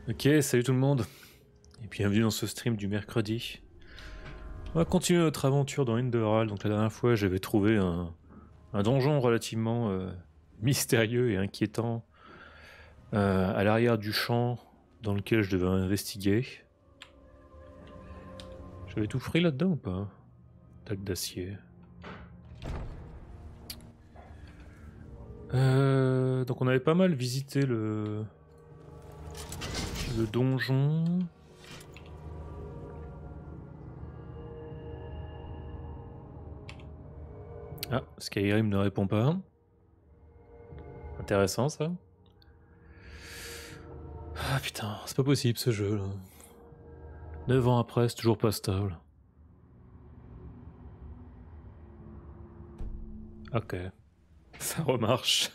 Ok, salut tout le monde, et bienvenue dans ce stream du mercredi. On va continuer notre aventure dans Enderal. Donc la dernière fois, j'avais trouvé un donjon relativement mystérieux et inquiétant à l'arrière du champ dans lequel je devais investiguer. J'avais tout pris là-dedans ou pas? Tac d'acier. Donc on avait pas mal visité le donjon. Ah, Skyrim ne répond pas. Intéressant ça. Ah putain, c'est pas possible ce jeu là. 9 ans après, c'est toujours pas stable. Ok, ça remarche.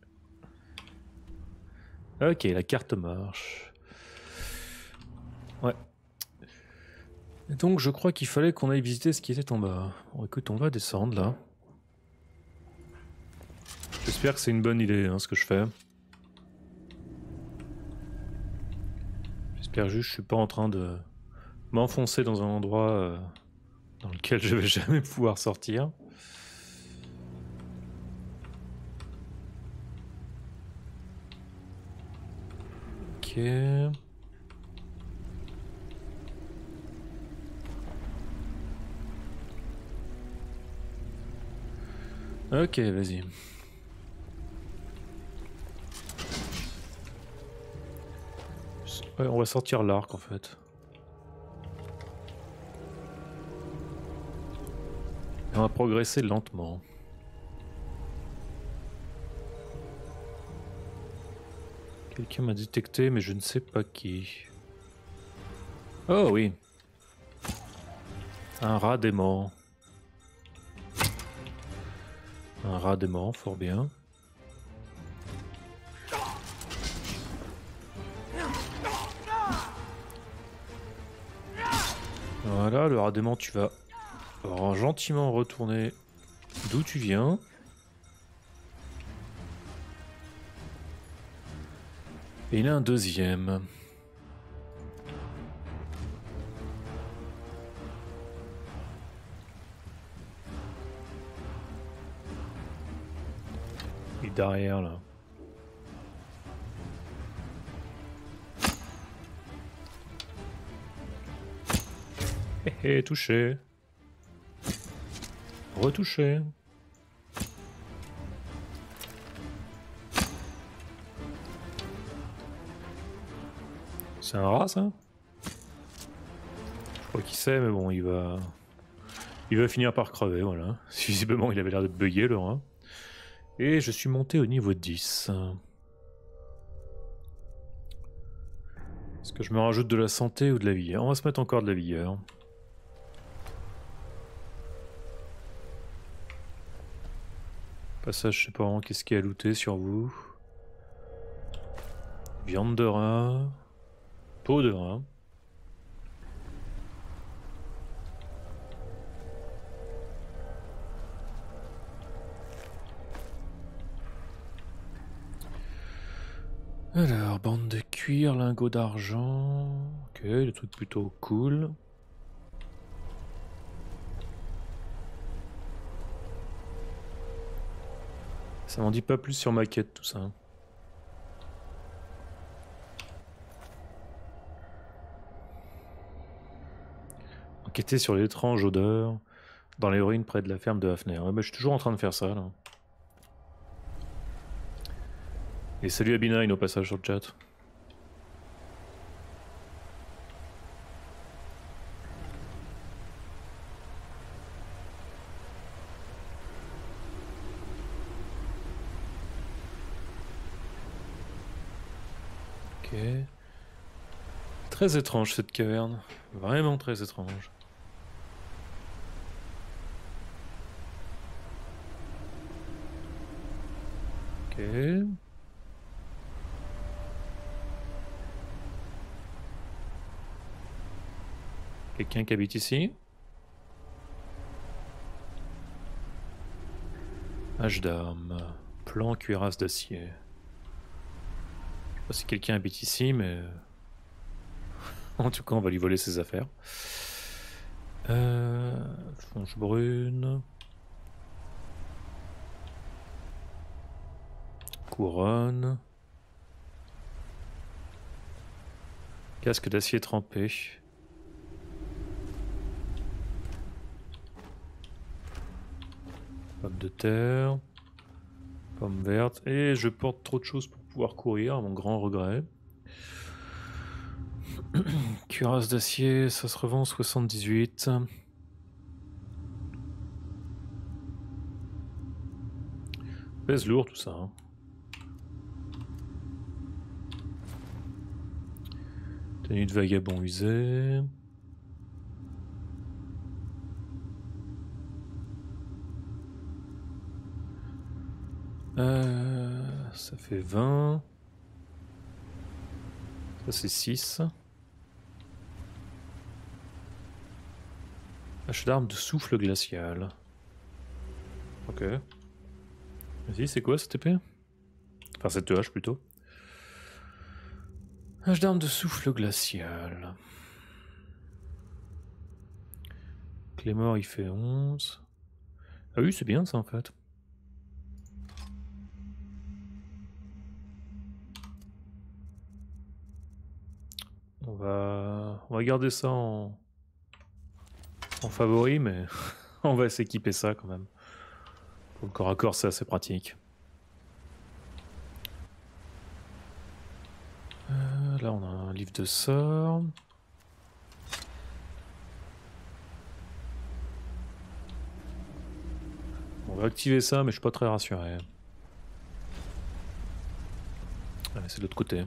Ok, la carte marche. Ouais. Et donc je crois qu'il fallait qu'on aille visiter ce qui était en bas. Bon écoute, on va descendre là. J'espère que c'est une bonne idée ce que je fais. J'espère juste que je suis pas en train de m'enfoncer dans un endroit dans lequel je vais jamais pouvoir sortir. Ok. Ok, vas-y. Ouais, on va sortir l'arc en fait. Et on va progresser lentement. Quelqu'un m'a détecté, mais je ne sais pas qui. Oh oui. Un rat dément. Un rat dément, fort bien. Voilà, le rat dément, tu vas gentiment retourner d'où tu viens. Et il y en a un deuxième. Il est derrière là. Hé hé, touché. Retouché. C'est un rat ça? Je crois qu'il sait, mais bon, il va finir par crever, voilà. Visiblement, il avait l'air de bugger le rat. Et je suis monté au niveau 10. Est-ce que je me rajoute de la santé ou de la vigueur? On va se mettre encore de la vigueur. Passage, je sais pas vraiment qu'est-ce qu'il y a à looter sur vous. Viande de rat. Peau de rat. Alors, bande de cuir, lingot d'argent. Ok, des trucs plutôt cool. Ça m'en dit pas plus sur ma quête tout ça. Enquêter sur l'étrange odeur dans les ruines près de la ferme de Hafner. Ouais, bah, je suis toujours en train de faire ça là. Et salut Abinine au passage sur le chat. Ok. Très étrange cette caverne. Vraiment très étrange. Ok. Quelqu'un qui habite ici? Hache d'armes. Plan cuirasse d'acier. Je sais pas si quelqu'un habite ici, mais En tout cas, on va lui voler ses affaires. Fonge brune. Couronne. Casque d'acier trempé. Pomme de terre. Pomme verte. Et je porte trop de choses pour pouvoir courir, à mon grand regret. Cuirasse d'acier, ça se revend 78. Pèse lourd tout ça. Hein. Tenue de vagabond usée. Ça fait 20. Ça c'est 6. Hache d'armes de souffle glacial. Ok. Vas-y, c'est quoi cette épée? Enfin, cette hache plutôt. Hache d'armes de souffle glacial. Clémor, il fait 11. Ah oui, c'est bien ça en fait. On va garder ça en favori, mais on va s'équiper ça quand même. Pour le corps à corps, c'est assez pratique. Là, on a un livre de sorts. On va activer ça, mais je suis pas très rassuré. Allez, c'est de l'autre côté.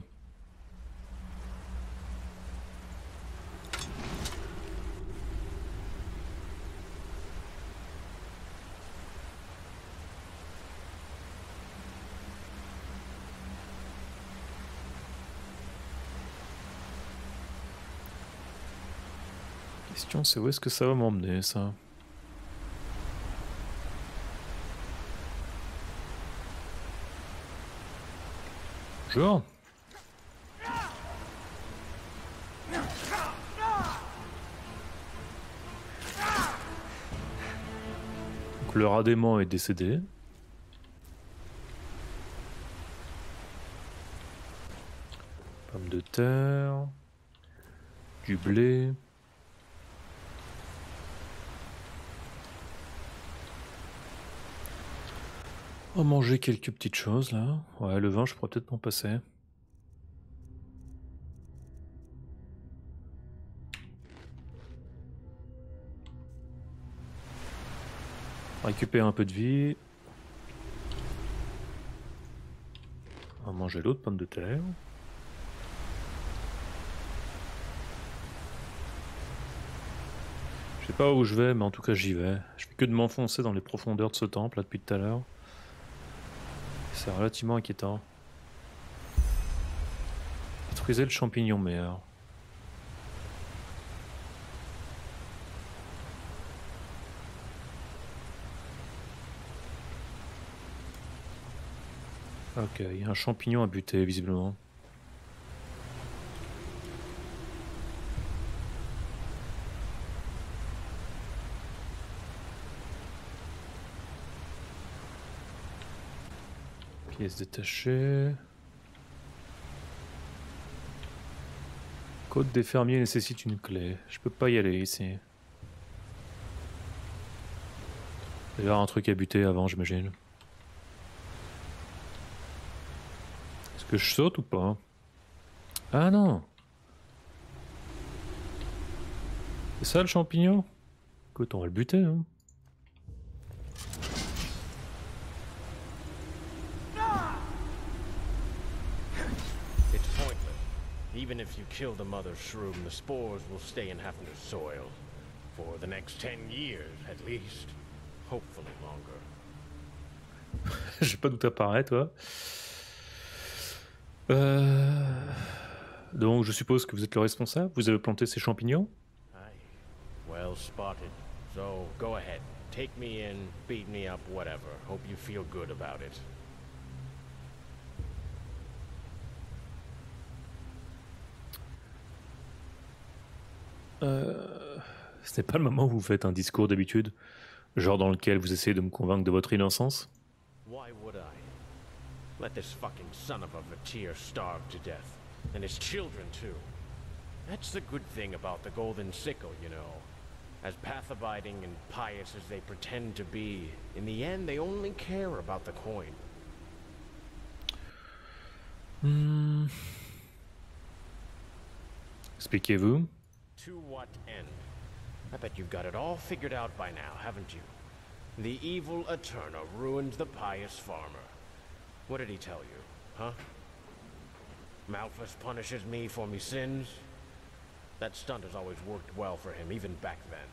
La question, c'est où est-ce que ça va m'emmener, ça? Bonjour. Donc le rat dément est décédé. Pomme de terre. Du blé. On va manger quelques petites choses là. Ouais, le vin, je pourrais peut-être m'en passer. Récupérer un peu de vie. On va manger l'autre pomme de terre. Je sais pas où je vais, mais en tout cas j'y vais. Je fais que de m'enfoncer dans les profondeurs de ce temple là depuis tout à l'heure. C'est relativement inquiétant. Détruisez le champignon meilleur. Ok, il y a un champignon à buter visiblement. Pièces détachées. Côte des fermiers nécessite une clé. Je peux pas y aller ici. Il y a un truc à buter avant, j'imagine. Est-ce que je saute ou pas? Ah non! C'est ça le champignon? Écoute, on va le buter, hein. Even if you kill the mother shroom, the spores will stay in Hafner's soil. For the next 10 years, at least. Hopefully longer. J'ai pas d'où t'apparaît, toi. Donc, je suppose que vous êtes le responsable? Vous avez planté ces champignons? Aye. Well spotted. So, go ahead. Take me in, beat me up, whatever. Hope you feel good about it. Ce n'est pas le moment où vous faites un discours d'habitude, genre dans lequel vous essayez de me convaincre de votre innocence? Why would I? Let this fucking son of a Vatir starve to death. And his children, too. That's the good thing about the Golden Sickle, you know. As path-abiding and pious as they pretend to be, in the end they only care about the coin. Hmm. Expliquez-vous. To what end? I bet you've got it all figured out by now, haven't you? The evil Eterna ruined the pious farmer. What did he tell you, huh? Malphas punishes me for me sins? That stunt has always worked well for him, even back then.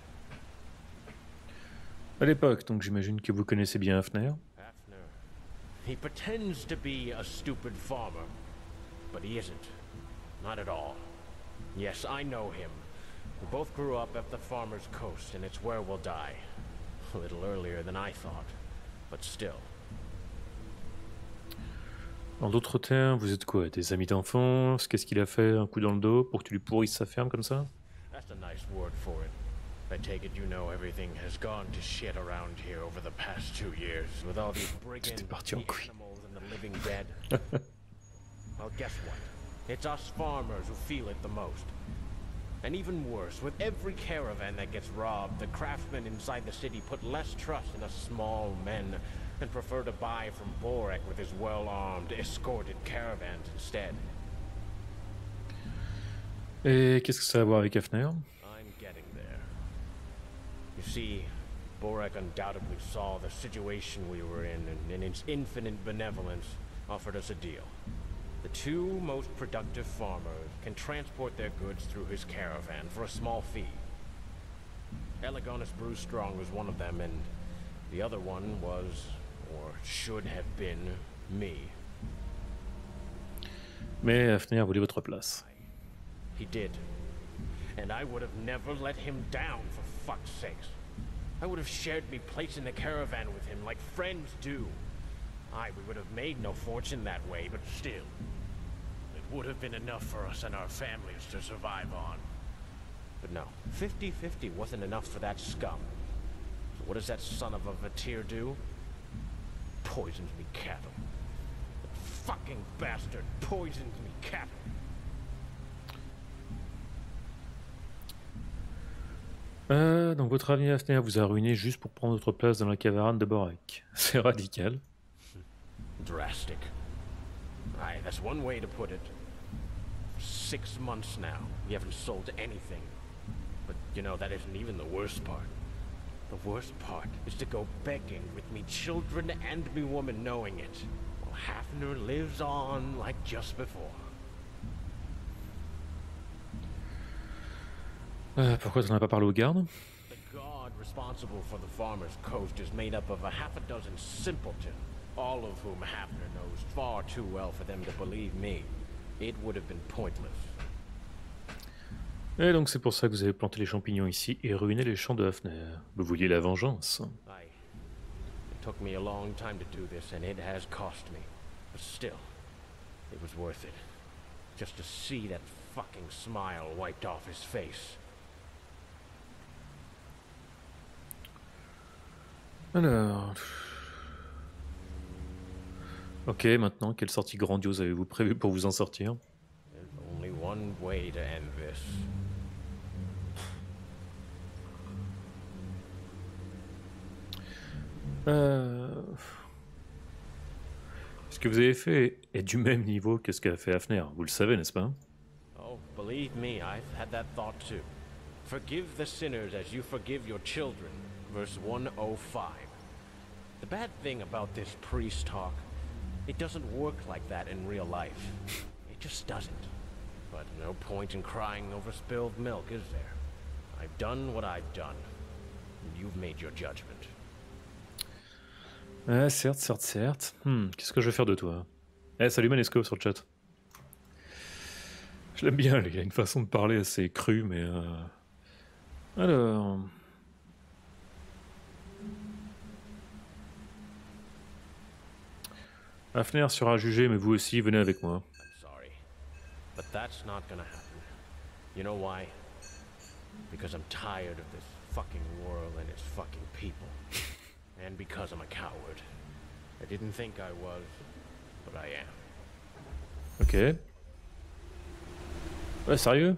À l'époque, donc j'imagine que vous connaissez bien Hafner. Hafner. He pretends to be a stupid farmer, but he isn't. Not at all. Yes, I know him. We both grew up at the farmer's coast, and it's where we'll die. A little earlier than I thought, but still. En d'autres termes, vous êtes quoi? Des amis d'enfance? Qu'est-ce qu'il a fait? Un coup dans le dos pour que tu lui pourrisses sa ferme comme ça? That's a nice word for it. I take it you know everything has gone to shit around here over the past 2 years, with all these brigands, parti en the couille. animals, and the living dead. Well, guess what? It's us farmers who feel it the most. And even worse, with every caravan that gets robbed, the craftsmen inside the city put less trust in us small men and prefer to buy from Borek with his well-armed, escorted caravans instead. Et qu'est-ce que ça a à voir avec Hafner? I'm getting there. You see, Borek undoubtedly saw the situation we were in and in its infinite benevolence offered us a deal. The 2 most productive farmers can transport their goods through his caravan for a small fee. Elegonus Brewstrong was one of them, and the other one was, or should have been, me. Mais Hafner voulait votre place. He did. And I would have never let him down, for fuck's sakes. I would have shared me place in the caravan with him like friends do. We would have made no fortune that way, but still. It would have been enough for us and our families to survive on. But no, 50-50 wasn't enough for that scum. So what does that son of a Vatir do? Poisons me cattle. That fucking bastard poisons me cattle. Donc votre avenir Hafner vous a ruiné juste pour prendre votre place dans la caravane de Borek. C'est radical. Drastic. Aye, that's one way to put it. 6 months now, we haven't sold anything. But, you know, that isn't even the worst part. The worst part is to go begging with me children and me woman knowing it, while Hafner lives on like just before. Pourquoi tu n'en as pas parlé aux gardes? The god responsible for the farmer's coast is made up of a half a dozen simpletons, all of whom Hafner knows far too well for them to believe me. It would have been pointless. Et donc c'est pour ça que vous avez planté les champignons ici et ruiné les champs de Hafner. Vous vouliez la vengeance. It took me a long time to do this, and it has cost me. But still, it was worth it. Just to see that fucking smile wiped off his face. Alors... Ok, maintenant, quelle sortie grandiose avez-vous prévu pour vous en sortir? There's only one way to end this. Ce que vous avez fait est du même niveau que ce qu'a fait Hafner, vous le savez, n'est-ce pas? Oh, believe me, I've had that thought too. Forgive the sinners as you forgive your children. Verse 105. The bad thing about this priest talk, it doesn't work like that in real life. It just doesn't. But no point in crying over spilled milk, is there? I've done what I've done. And you've made your judgment. Certes. Qu'est-ce que je vais faire de toi? Salut Manesco sur le chat. Je l'aime bien, il a une façon de parler assez crue, mais... Alors... Hafner sera jugé, mais vous aussi, venez avec moi. I'm sorry, but that's not gonna happen. You know why? Because I'm tired of this fucking world and its fucking people. And because I'm a coward. I didn't think I was, but I am. Ok. Ouais, sérieux?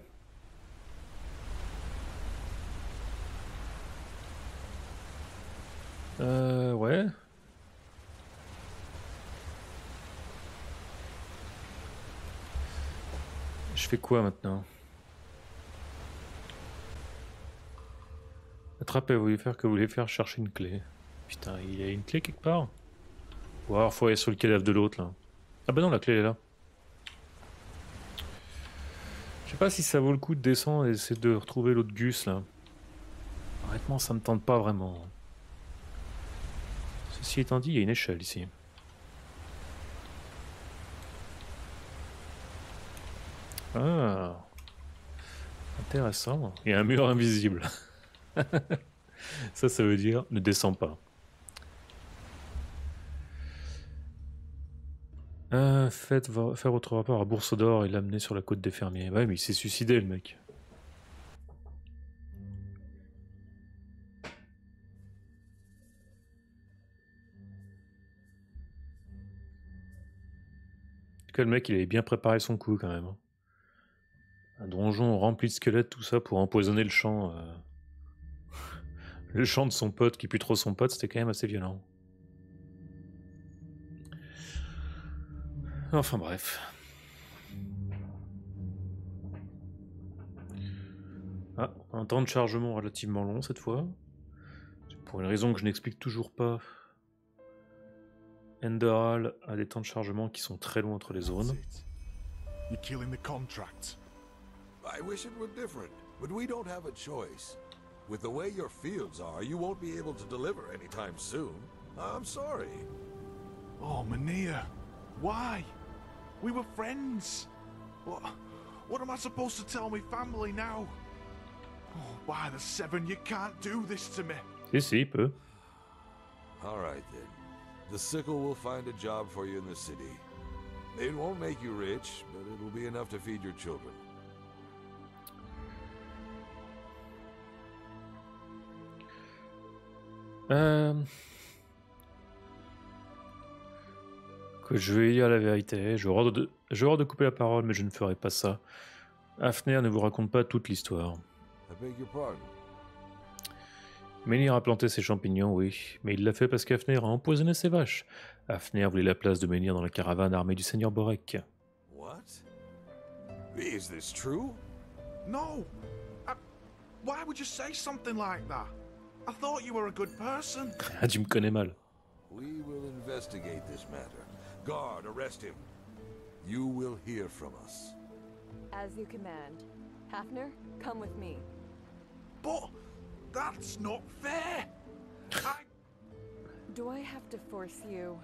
Ouais. Je fais quoi maintenant? Attrapez, vous voulez faire chercher une clé. Putain, il y a une clé quelque part? Ou alors faut aller sur le cadavre de l'autre là. Ah bah non, la clé est là. Je sais pas si ça vaut le coup de descendre et essayer de retrouver l'autre Gus là. Honnêtement, ça me tente pas vraiment. Ceci étant dit, il y a une échelle ici. Ah, intéressant. Il y a un mur invisible. Ça veut dire ne descends pas. Faire votre rapport à Bourse d'Or et l'amener sur la côte des fermiers. Ouais, mais il s'est suicidé le mec. En tout cas, le mec, il avait bien préparé son coup quand même. Un donjon rempli de squelettes, tout ça pour empoisonner le champ. Le champ de son pote qui pue trop son pote, c'était quand même assez violent. Enfin bref. Ah, un temps de chargement relativement long cette fois. Pour une raison que je n'explique toujours pas. Enderal a des temps de chargement qui sont très longs entre les zones. You're killing the contract. I wish it were different, but we don't have a choice. With the way your fields are, you won't be able to deliver anytime soon. I'm sorry. Oh, Mania. Why? We were friends. What am I supposed to tell my family now? Oh, by the seven, you can't do this to me. Si, il peut. All right then. The sickle will find a job for you in the city. It won't make you rich, but it will be enough to feed your children. Que je vais dire la vérité. J'ai horreur de couper la parole, mais je ne ferai pas ça. Hafner ne vous raconte pas toute l'histoire. I beg your pardon. Menhir a planté ses champignons, oui, mais il l'a fait parce qu'Hafner a empoisonné ses vaches. Hafner voulait la place de Menhir dans la caravane armée du seigneur Borek. What? Is this true? No. Why would you say something like that? I thought you were a good person. Ah, tu me connais mal. We will investigate this matter. Guard, arrest him. You will hear from us. As you command. Hafner, come with me. But that's not fair. Do I have to force you?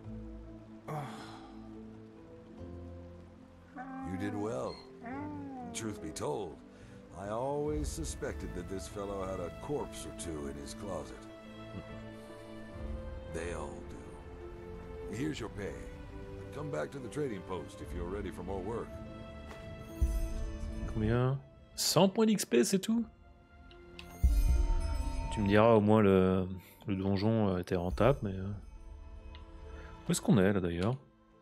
You did well. Truth be told, I always suspected that this fellow had a corpse or two in his closet. They all do. Here's your pay. Come back to the trading post if you're ready for more work. Combien? 100 points d'XP, c'est tout? Tu me diras, au moins le donjon était rentable, mais... Où est-ce qu'on est, là, d'ailleurs?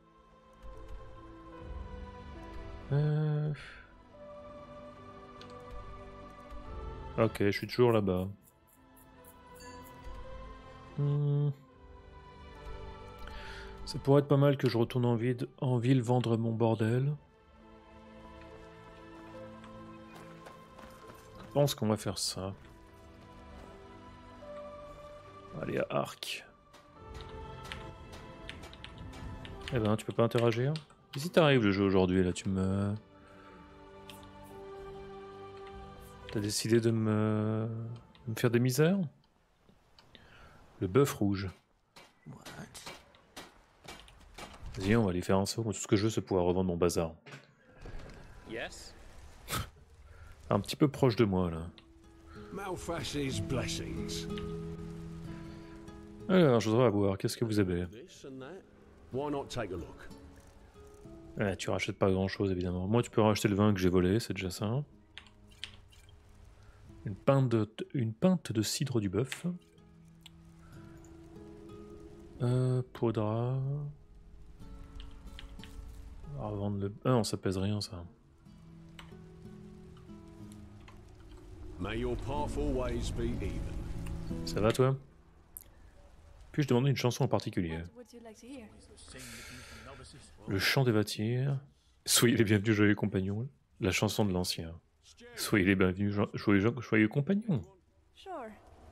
Ok, je suis toujours là-bas. Ça pourrait être pas mal que je retourne en ville vendre mon bordel. Je pense qu'on va faire ça. Allez, à Arc. Eh ben, tu peux pas interagir? Et si t'arrives le jeu aujourd'hui, là, tu me... T'as décidé de me faire des misères? Le bœuf rouge. Vas-y, on va aller faire un saut. Tout ce que je veux, c'est pouvoir revendre mon bazar. Yes? Un petit peu proche de moi, là. Malfash's blessings. Alors, je voudrais voir, qu'est-ce que vous avez? This and that. Why not take a look? Tu rachètes pas grand-chose, évidemment. Moi, tu peux racheter le vin que j'ai volé, c'est déjà ça. Une pinte de cidre du bœuf. Poudra. On va revendre le... Ah non, ça pèse rien ça. May your path always be even. Ça va toi? Puis-je demander une chanson en particulier? Would you like to hear? Le chant des vatirs. Soyez les bienvenus, joyeux compagnons. La chanson de l'ancien. Soyez les bienvenus, joyeux compagnons. Sure.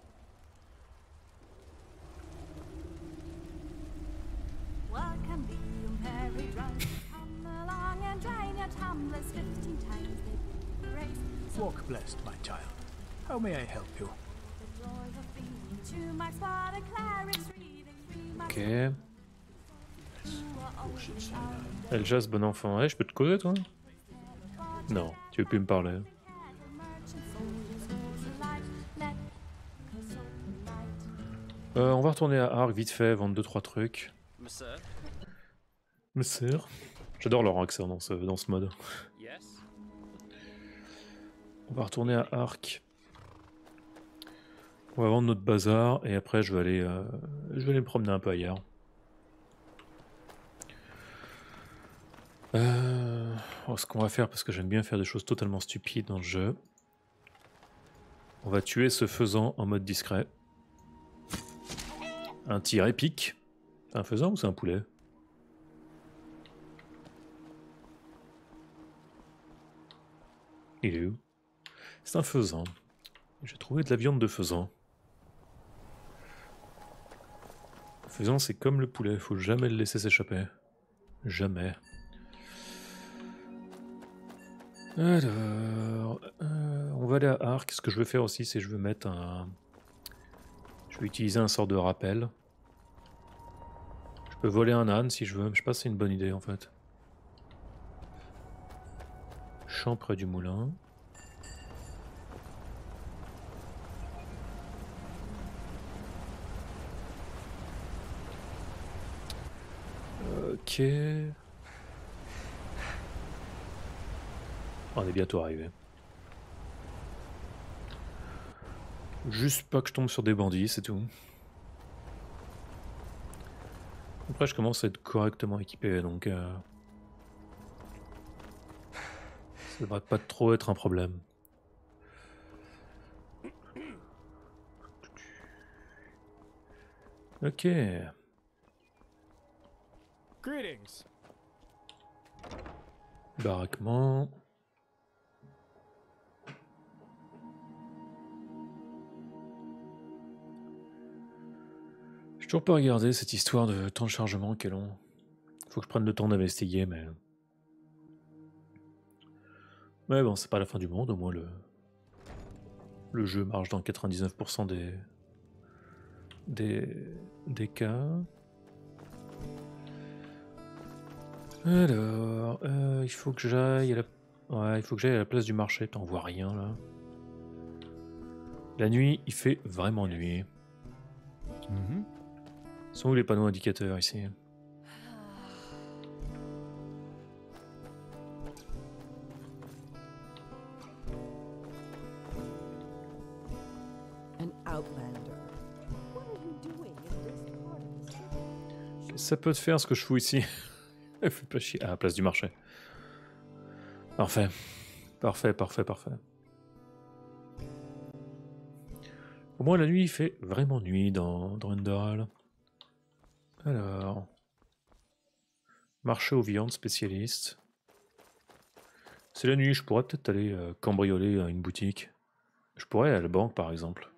Welcome thee, you merry run. Come along and drain your tumblers 15 times the race. Walk blessed, my child. How may I help you? The joys of being to my spot, a cleric's reading free. My Ok. you are always out. Eljas, bon enfant. Je peux te causer toi? Non, tu veux plus me parler. On va retourner à Ark vite fait, vendre 2-3 trucs. Monsieur. J'adore leur accent dans ce mode. On va retourner à Ark. On va vendre notre bazar et après je vais aller me promener un peu ailleurs. Ce qu'on va faire, parce que j'aime bien faire des choses totalement stupides dans le jeu. On va tuer ce faisan en mode discret. Un tir épique. C'est un faisan ou c'est un poulet? Il est où? C'est un faisan. J'ai trouvé de la viande de faisan. Le faisan, c'est comme le poulet, faut jamais le laisser s'échapper. Jamais. Alors, on va aller à Ark. Ce que je veux faire aussi, c'est que je veux mettre un... Je vais utiliser un sort de rappel. Je peux voler un âne si je veux, mais je sais pas si c'est une bonne idée en fait. Champ près du moulin. Ok. On est bientôt arrivé. Juste pas que je tombe sur des bandits, c'est tout. Après, je commence à être correctement équipé, donc ça devrait pas trop être un problème. Ok. Greetings. Baraquement. J'ai toujours pas regardé cette histoire de temps de chargement qui est long. Faut que je prenne le temps d'investiguer, mais... Mais bon, c'est pas la fin du monde, au moins le jeu marche dans 99% des cas. Alors, il faut que j'aille à la... Ouais, il faut que j'aille à la place du marché, t'en vois rien là. La nuit, il fait vraiment nuit. Sont où les panneaux indicateurs ici? An outlander. What are you doing in this part of the city? Ça peut te faire ce que je fous ici. Fais pas chier. À la place du marché. Parfait. Parfait, parfait, parfait. Au moins la nuit, il fait vraiment nuit dans Underhall. Alors... Marché aux viandes spécialiste. C'est la nuit, je pourrais peut-être aller cambrioler une boutique. Je pourrais aller à la banque par exemple.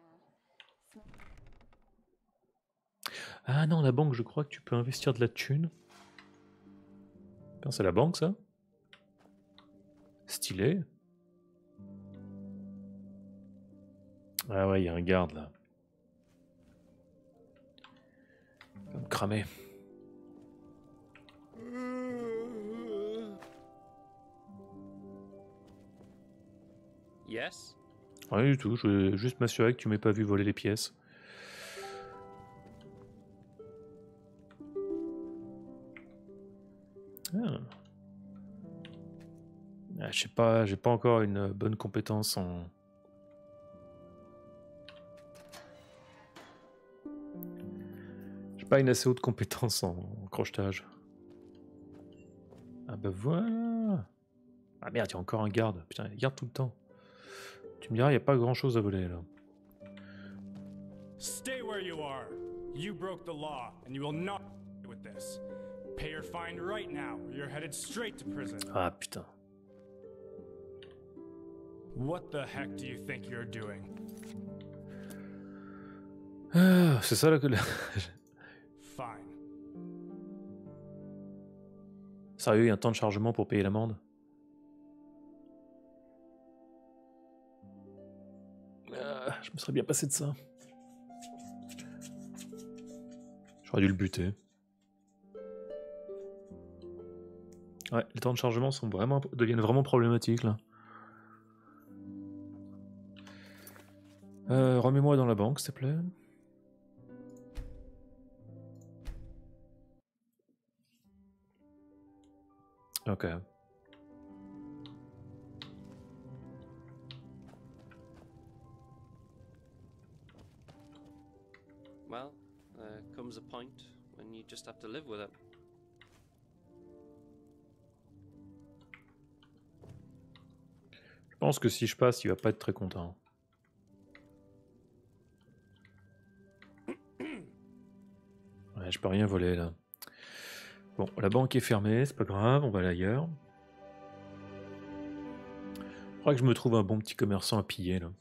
Ah non, la banque, je crois que tu peux investir de la thune. C'est la banque, ça? Stylé. Ah ouais, il y a un garde, là. Il va me cramer. Yes? Rien du tout, je vais juste m'assurer que tu m'aies pas vu voler les pièces. Ah. Ah, je sais pas, j'ai pas encore une bonne compétence en pas une assez haute compétence en crochetage. Ah bah voilà. Ah merde, il y a encore un garde. Putain, il garde tout le temps. Tu me diras, il n'y a pas grand chose à voler là. Stay where you are. You broke the law, and you will not with this. Pay your fine right now, or you're headed straight to prison. Ah putain. What the heck do you think you're doing? Ah, c'est ça là que... Fine. Sérieux, il y a un temps de chargement pour payer l'amende? Je me serais bien passé de ça. J'aurais dû le buter. Ouais, les temps de chargement deviennent vraiment problématiques là. Remets-moi dans la banque, s'il te plaît. Ok. Well, there comes a point when you just have to live with it. Je pense que si je passe, il va pas être très content. Ouais, je peux rien voler là. Bon, la banque est fermée, c'est pas grave, on va aller ailleurs. Il faudra que je me trouve un bon petit commerçant à piller là.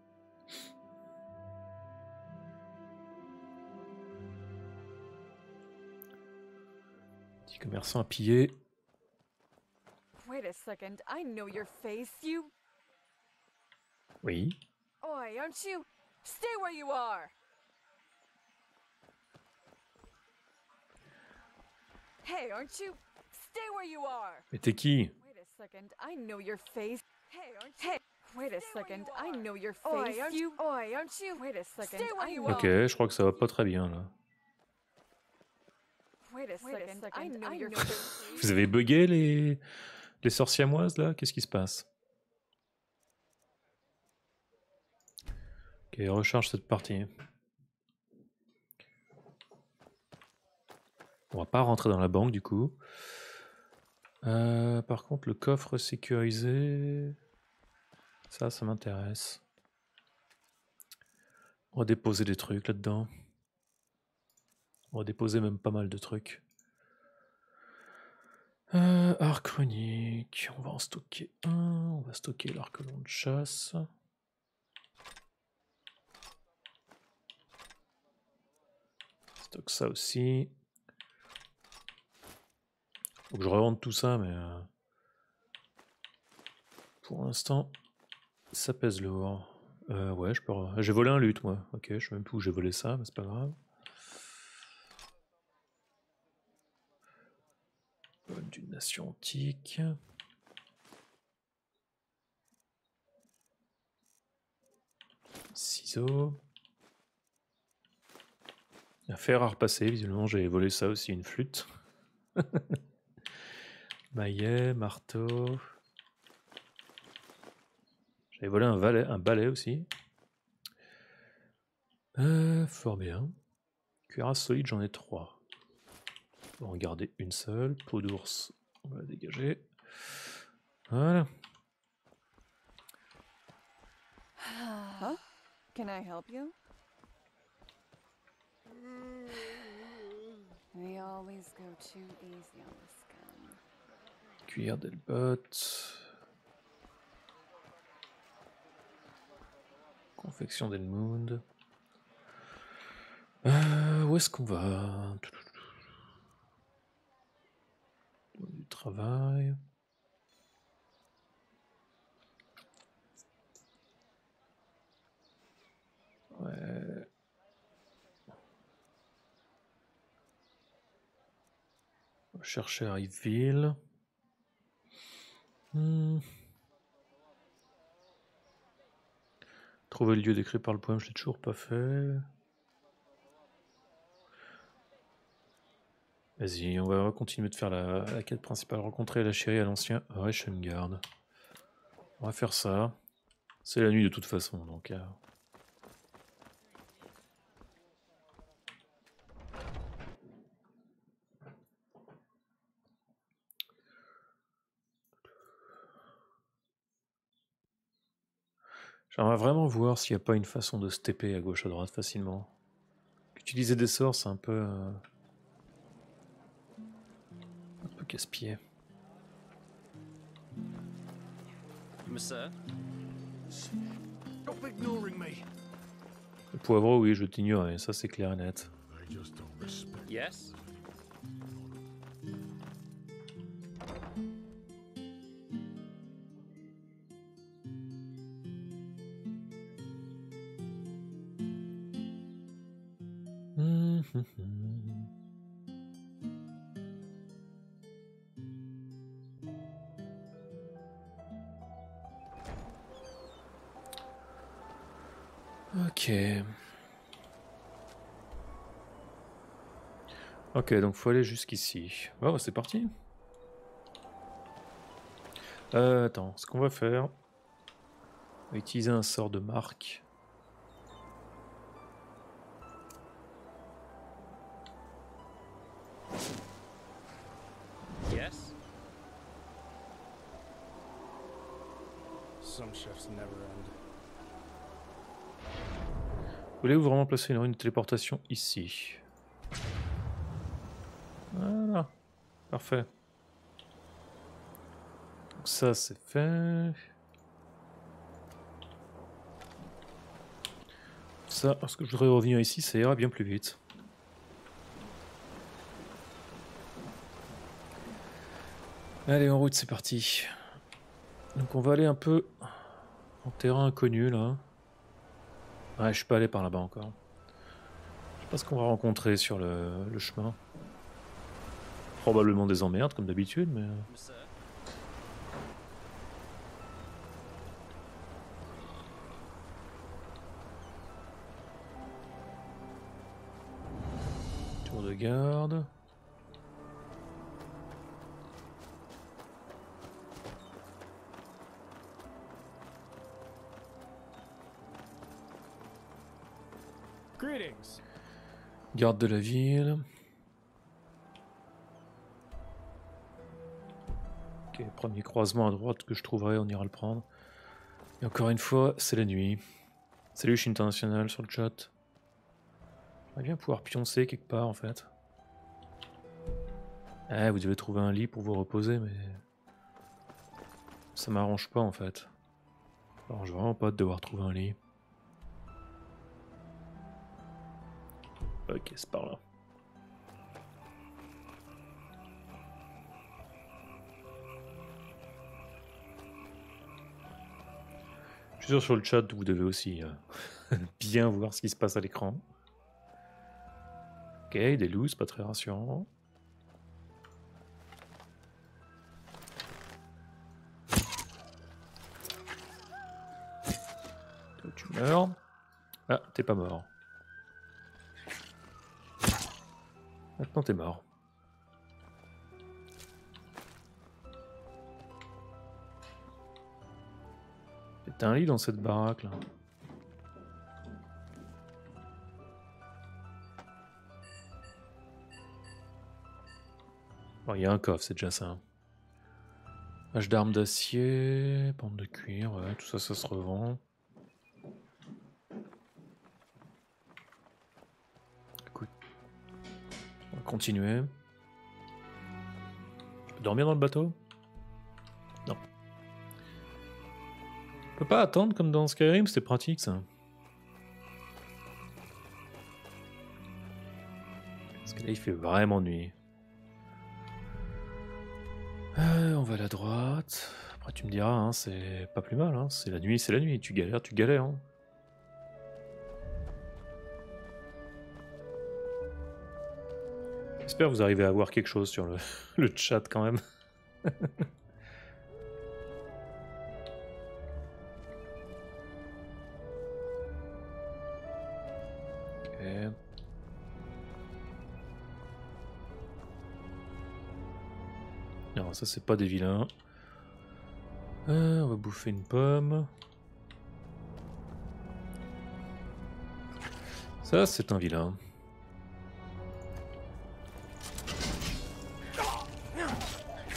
Petit commerçant à piller. Wait a second, I know your face, you... Oui. Oi, aren't you? Stay where you are! Hey, aren't you? Stay where you are! Mais t'es qui? Wait a second, I know your face. Hey, aren't you? Hey, wait a second, I know your face, you... Oi, aren't you? Wait a second, I know... Ok, je crois que ça va pas très bien là. Wait a second, I know your face. Vous avez bugué les sorciamoises là? Qu'est-ce qui se passe? Ok, recharge cette partie. On va pas rentrer dans la banque du coup. Par contre, le coffre sécurisé, ça m'intéresse. On va déposer des trucs là-dedans. On va déposer même pas mal de trucs. Arc runique, on va en stocker un. On va stocker l'arc-long de chasse. Stocke ça aussi. Faut que je revende tout ça, mais pour l'instant, ça pèse lourd. Ouais, je peux. J'ai volé un luth, moi. Ok, je sais même plus où j'ai volé ça, mais c'est pas grave. Bonne d'une nation antique. Ciseaux. Un fer à repasser, visiblement j'ai volé ça aussi, une flûte. Maillet, marteau. J'avais volé un balai aussi. Fort bien. Cuirasse solide, j'en ai 3. On va en garder une seule. Peau d'ours, on va la dégager. Voilà. Huh? Can I help you? We always go too easy on this gun. Cuir d'Elbot. Confection d'Elmund. Où est-ce qu'on va? Du travail. Ouais. On va chercher à Riveville. Trouver le lieu décrit par le poème, je l'ai toujours pas fait. Vas-y, on va continuer de faire la quête principale. Rencontrer la chérie à l'ancien Ration Guard. On va faire ça. C'est la nuit de toute façon, donc... J'aimerais vraiment voir s'il n'y a pas une façon de se TP à gauche à droite facilement. Utiliser des sorts, c'est un peu casse-pied. Monsieur? Stop ignoring me. Le poivreau, oui, je t'ignore, et ça c'est clair et net. I just don't respect. Yes? Ok. Ok, donc faut aller jusqu'ici. Oh, bah, c'est parti. Attends, ce qu'on va faire, on va utiliser un sort de marque. Yes? Some shifts never end. Voulez-vous vraiment placer une rune de téléportation ici? Voilà, parfait. Donc ça c'est fait. Ça, parce que je voudrais revenir ici, ça ira bien plus vite. Allez, en route, c'est parti. Donc on va aller un peu en terrain inconnu là. Ouais, je suis pas allé par là-bas encore. Je sais pas ce qu'on va rencontrer sur le chemin. Probablement des emmerdes comme d'habitude, mais... Monsieur? Tour de garde. Greetings. Garde de la ville. Ok, premier croisement à droite que je trouverai, on ira le prendre. Et encore une fois, c'est la nuit. Salut, je suis international sur le chat. J'aimerais bien pouvoir pioncer quelque part en fait. Eh, vous devez trouver un lit pour vous reposer, mais... ça m'arrange pas en fait. Ça m'arrange vraiment pas de devoir trouver un lit. Ok, c'est par là. Je suis sûr sur le chat, vous devez aussi bien voir ce qui se passe à l'écran. Ok, des loups, c'est pas très rassurant. Toi, tu meurs. Ah, t'es pas mort. Maintenant t'es mort. T'as un lit dans cette baraque là. Bon, il y a un coffre, c'est déjà ça. Hache d'armes d'acier, bande de cuir, ouais, tout ça, ça se revend. Écoute, on va continuer. Je peux dormir dans le bateau? Non. On peut pas attendre comme dans Skyrim, c'était pratique ça. Parce que là il fait vraiment nuit. On va à la droite. Après tu me diras, hein, c'est pas plus mal, hein. C'est la nuit, tu galères, tu galères. Hein. J'espère que vous arrivez à voir quelque chose sur le chat quand même. Ok. Non, ça c'est pas des vilains. On va bouffer une pomme. Ça c'est un vilain.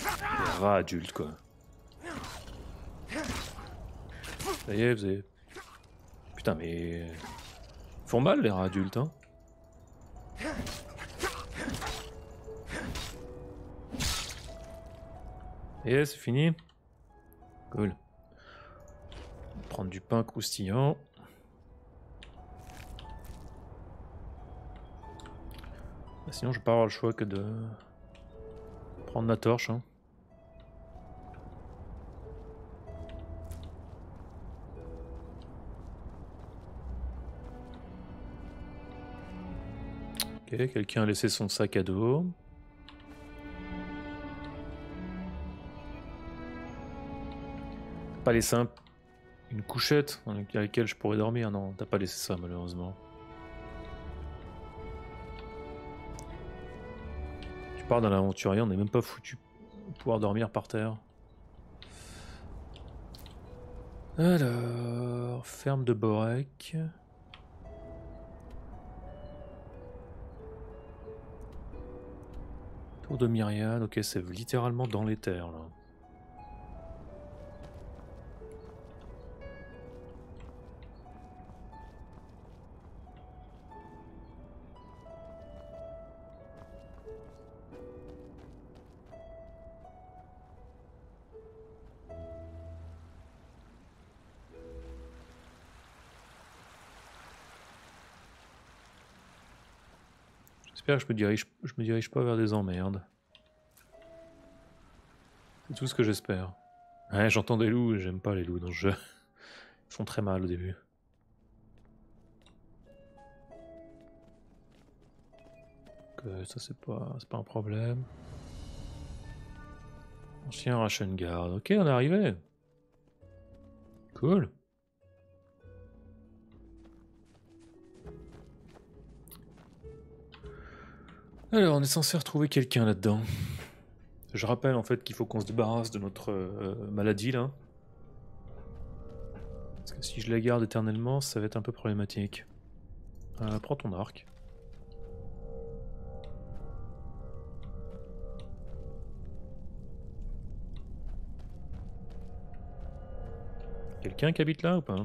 Rat adulte quoi. Ça y est, vous avez Putain, mais... Ils font mal, les rats adultes, hein. Et c'est fini. Cool. Prendre du pain croustillant. Sinon, je vais pas avoir le choix que de prendre ma torche. Hein. Ok, quelqu'un a laissé son sac à dos. Pas laissé une couchette dans laquelle je pourrais dormir. Non, t'as pas laissé ça malheureusement. Tu pars dans l'aventurier, on n'est même pas foutu de pouvoir dormir par terre. Alors, ferme de Borek. Tour de Myriade, ok, c'est littéralement dans les terres là. J'espère que je me dirige pas vers des emmerdes. C'est tout ce que j'espère. Ouais, j'entends des loups et j'aime pas les loups dans ce jeu. Ils font très mal au début. Donc, ça c'est pas un problème. Ancien ration guard. Ok, on est arrivé. Cool. Alors, on est censé retrouver quelqu'un là-dedans. Je rappelle en fait qu'il faut qu'on se débarrasse de notre maladie là. Parce que si je la garde éternellement, ça va être un peu problématique. Prends ton arc. Quelqu'un qui habite là ou pas?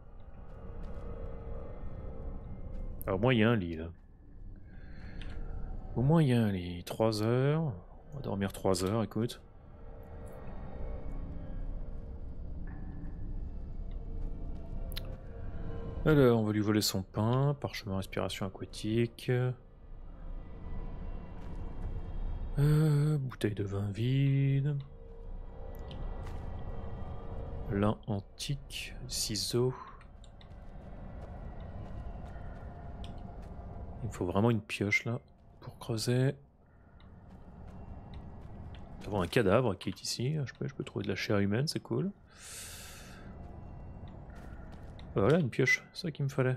Alors, au moins il y a un lit là. Au moins il y a un lit. 3 heures. On va dormir 3 heures, écoute. Alors, on va lui voler son pain, parchemin respiration aquatique. Bouteille de vin vide. Lin antique, ciseaux. Il me faut vraiment une pioche là pour creuser. Nous avons un cadavre qui est ici. Je peux trouver de la chair humaine, c'est cool. Voilà, une pioche, c'est ça qu'il me fallait.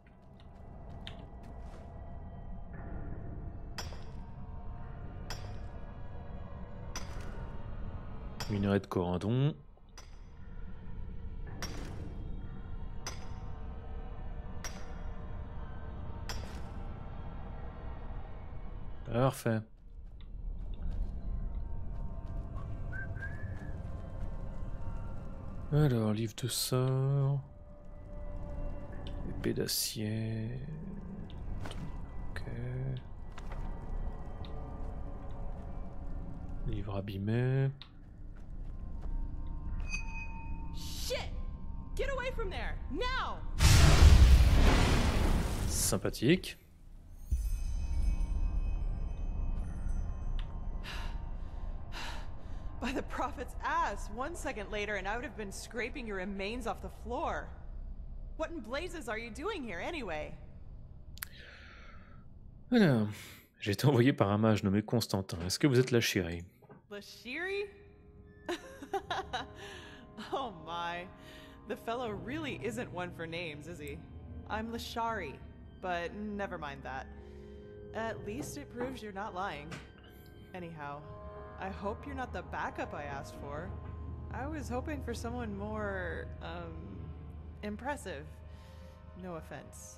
Minerai de corindon. Parfait. Alors, livre de sort. Épée d'acier. Ok. Livre abîmé. Shit! Get away from there! Now! Sympathique. By the prophet's ass, 1 second later and I would have been scraping your remains off the floor. What in blazes are you doing here anyway? Alors, j'ai été envoyé par un mage nommé Constantin. Est-ce que vous êtes la chérie? Lashiri? Oh my. The fellow really isn't one for names, is he? I'm Lashari, but never mind that. At least it proves you're not lying. Anyhow, I hope you're not the backup I asked for. I was hoping for someone more, impressive. No offense.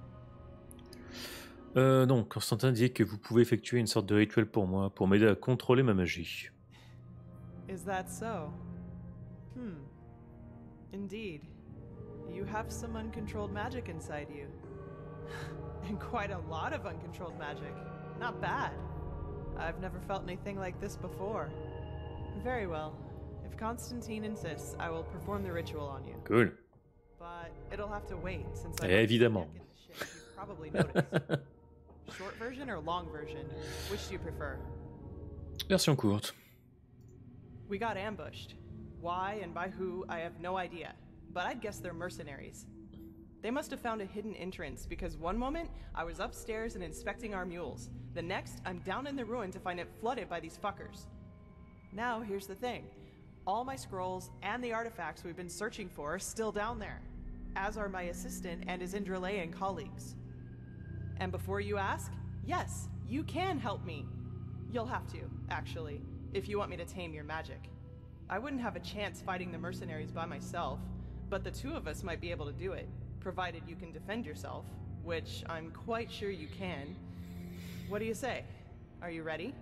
Non, Constantin dit que vous pouvez effectuer une sorte de rituel pour moi, pour m'aider à contrôler ma magie. Is that so? Indeed. You have some uncontrolled magic inside you. And quite a lot of uncontrolled magic. Not bad. I've never felt anything like this before. Very well. If Constantine insists, I will perform the ritual on you. Cool. But it'll have to wait since I Évidemment. You've probably noticed. Short version or long version? Which do you prefer? Version courte. We got ambushed. Why and by who, I have no idea. But I'd guess they're mercenaries. They must have found a hidden entrance because one moment I was upstairs and inspecting our mules. The next, I'm down in the ruin to find it flooded by these fuckers. Now, here's the thing. All my scrolls and the artifacts we've been searching for are still down there, as are my assistant and his Indralean colleagues. And before you ask, yes, you can help me. You'll have to, actually, if you want me to tame your magic. I wouldn't have a chance fighting the mercenaries by myself, but the two of us might be able to do it, provided you can defend yourself, which I'm quite sure you can. What do you say? Are you ready?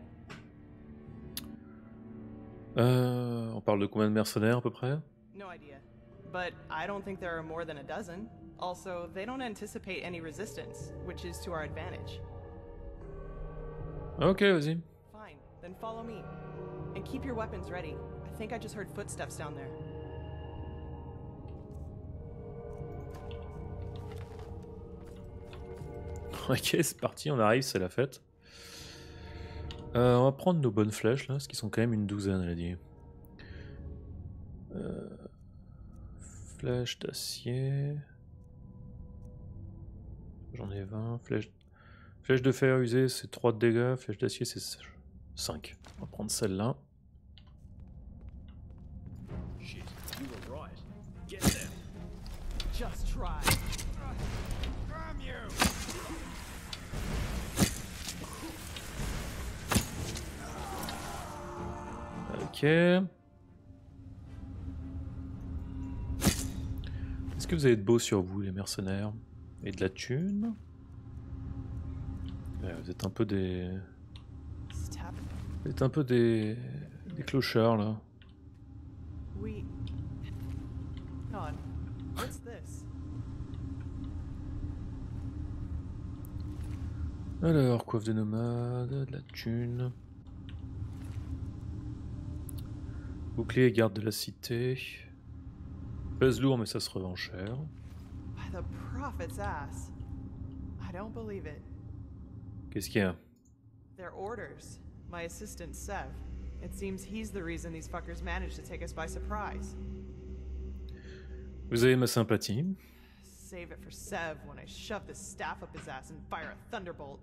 On parle de combien de mercenaires à peu près? No idea. But I don't think there are more than a dozen. Also, they don't anticipate any resistance, which is to our advantage. Ok, vas-y. Fine, then follow me. And keep your weapons ready. I think I just heard footsteps down there. Ok, c'est parti, on arrive, c'est la fête. On va prendre nos bonnes flèches là, parce qu'ils sont quand même une douzaine, elle a dit. Flèches d'acier. J'en ai 20. Flèche de fer usée, c'est 3 de dégâts. Flèche d'acier, c'est 5. On va prendre celle-là. Just try. Ok. Est-ce que vous avez de beau sur vous, les mercenaires? Et de la thune? Ouais, vous êtes un peu des... Vous êtes un peu des clochards, là. We... God, what's this? Alors, coiffe des nomades, de la thune... Bouclier et garde de la cité. Pèse lourd, mais ça se revend cher. By the prophet's ass. I don't believe it. Qu'est-ce qu'il y a? Their orders. My assistant, Sev. It seems he's the reason these fuckers managed to take us by surprise. Vous avez ma sympathie. Save it for Sev when I shove this staff up his ass and fire a thunderbolt.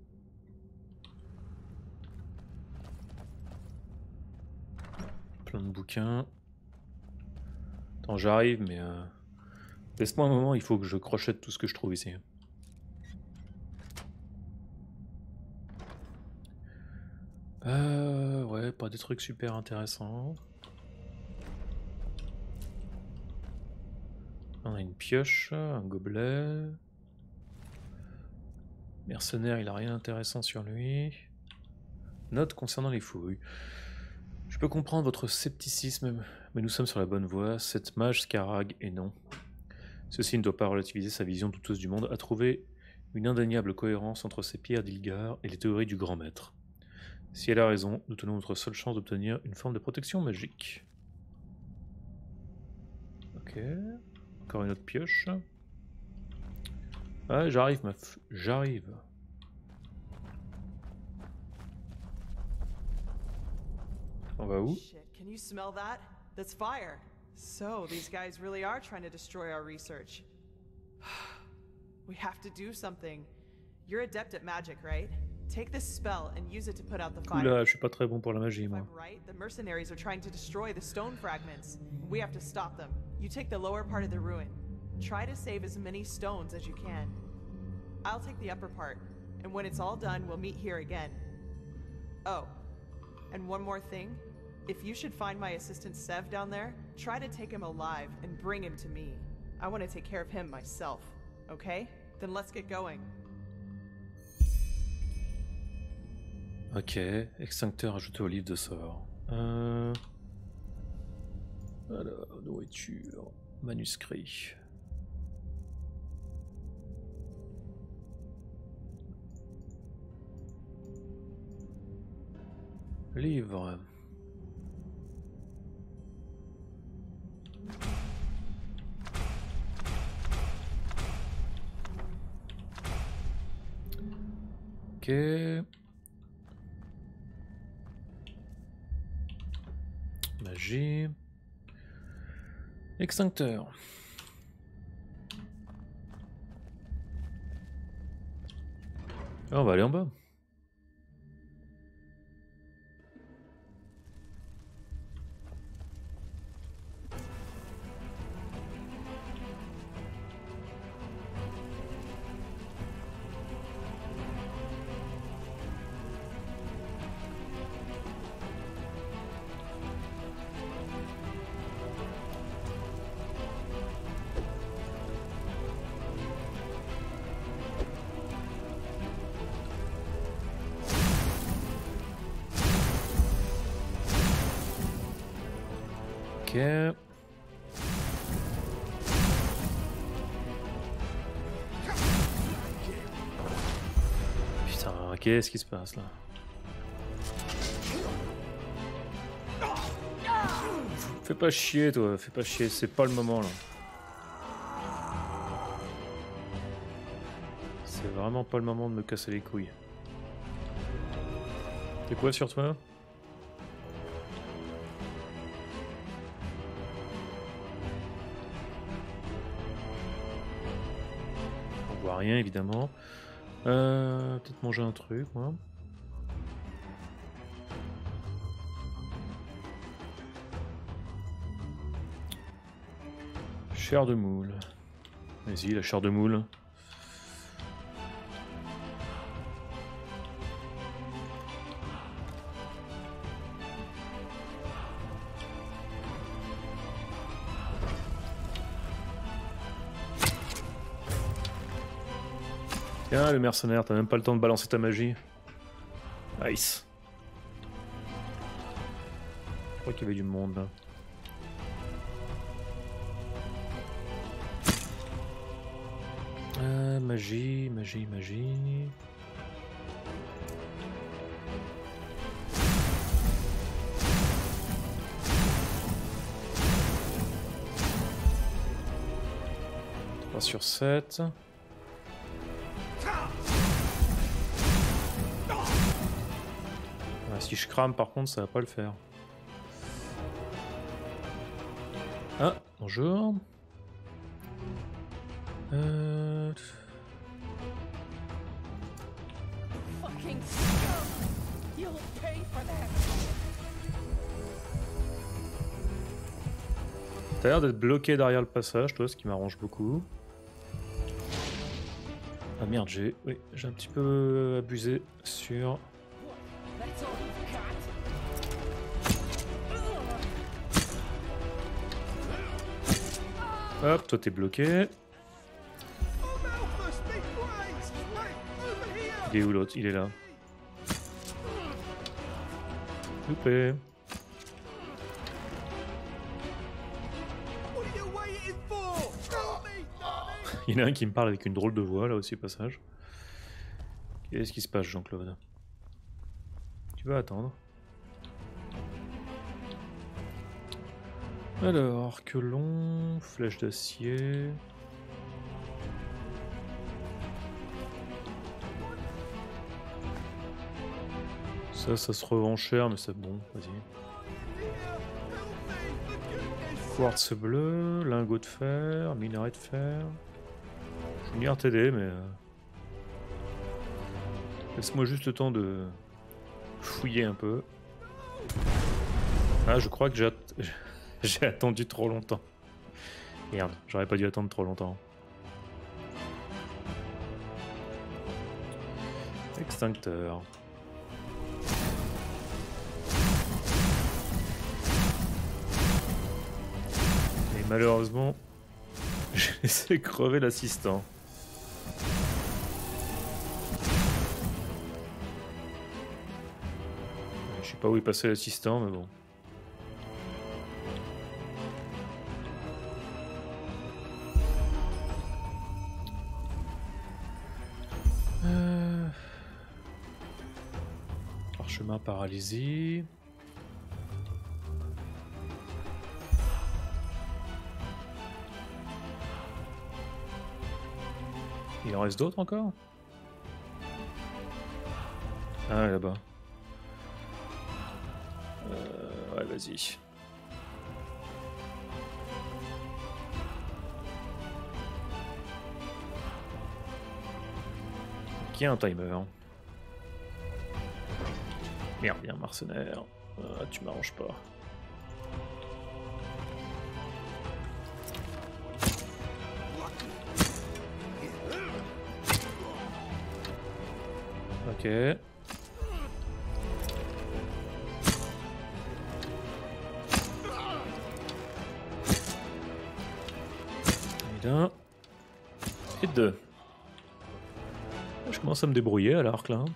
Plein de bouquins. Attends, j'arrive, mais... laisse-moi un moment, il faut que je crochette tout ce que je trouve ici. Ouais, pas des trucs super intéressants. On a une pioche, un gobelet. Mercenaire, il a rien d'intéressant sur lui. Note concernant les fouilles. Je peux comprendre votre scepticisme, mais nous sommes sur la bonne voie. Cette mage Scarag est non. Ceci ne doit pas relativiser sa vision douteuse du monde, à trouver une indéniable cohérence entre ces pierres d'Ilgar et les théories du grand maître. Si elle a raison, nous tenons notre seule chance d'obtenir une forme de protection magique. Ok. Encore une autre pioche. Ah, j'arrive, meuf. J'arrive. On va où? Shit, can you smell that? That's fire. So, these guys really are trying to destroy our research. We have to do something. You're adept at magic, right? Take this spell and use it to put out the fire. Oula, je suis pas très bon pour la magie, moi. If I'm right, the mercenaries are trying to destroy the stone fragments. We have to stop them. You take the lower part of the ruin. Try to save as many stones as you can. I'll take the upper part, and when it's all done, we'll meet here again. Oh, and one more thing. If you should find my assistant Sev down there, try to take him alive and bring him to me. I want to take care of him myself. Okay? Then let's get going. Ok, extincteur ajouté au livre de sort. Alors, nourriture, manuscrit. Livre. Ok. Magie. Extincteur. Ah, on va aller en bas. Ok. Putain, qu'est-ce qui se passe là? Fais pas chier toi, fais pas chier, c'est pas le moment là. C'est vraiment pas le moment de me casser les couilles. T'es quoi sur toi? On voit rien évidemment. Peut-être manger un truc, moi. Chair de moule. Vas-y, la chair de moule. Tiens, le mercenaire, t'as même pas le temps de balancer ta magie. Nice. Je crois qu'il y avait du monde là. Magie, magie, magie. Pas sur 7. Si je crame par contre ça va pas le faire. Ah, bonjour. T'as l'air d'être bloqué derrière le passage, toi, ce qui m'arrange beaucoup. Ah merde, j'ai un petit peu abusé sur... Hop, toi t'es bloqué. Il est où l'autre? Il est là. Loupé. Il y en a un qui me parle avec une drôle de voix là aussi, passage. Qu'est-ce qui se passe, Jean-Claude? Tu vas attendre. Alors, arc long, flèche d'acier. Ça se revend cher, mais c'est bon, vas-y. Quartz bleu, lingot de fer, minerai de fer. Je vais venir t'aider, mais... laisse-moi juste le temps de fouiller un peu. Ah, je crois que j'ai attendu trop longtemps. Merde, j'aurais pas dû attendre trop longtemps. Extincteur. Et malheureusement, j'ai laissé crever l'assistant. Je sais pas où est passé l'assistant, mais bon. Parchemin paralysie. Il en reste d'autres encore? Ah, là-bas. Ouais, vas-y. Qui a un timer? Merde, il y a un mercenaire. Tu m'arranges pas. Ok. Et d'un. Et deux. Je commence à me débrouiller à l'arc là.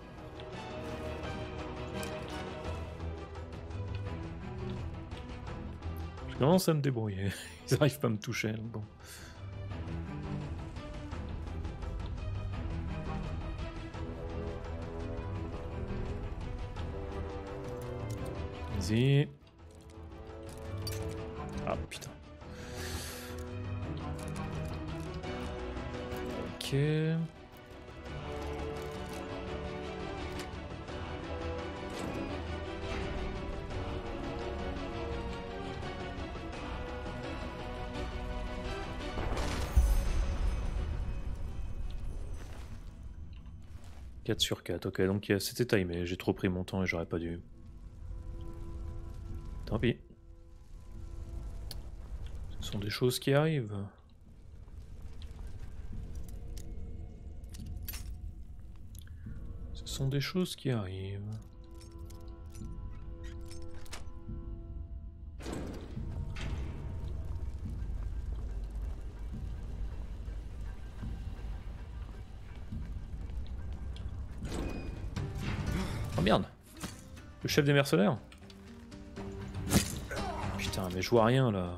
Je commence à me débrouiller. Ils arrivent pas à me toucher. Donc bon. Vas-y. Ah putain. Ok. « 4 sur 4, ok, donc c'était timé, j'ai trop pris mon temps et j'aurais pas dû. Tant pis. Ce sont des choses qui arrivent. Ce sont des choses qui arrivent. Oh merde! Le chef des mercenaires? Putain, mais je vois rien là.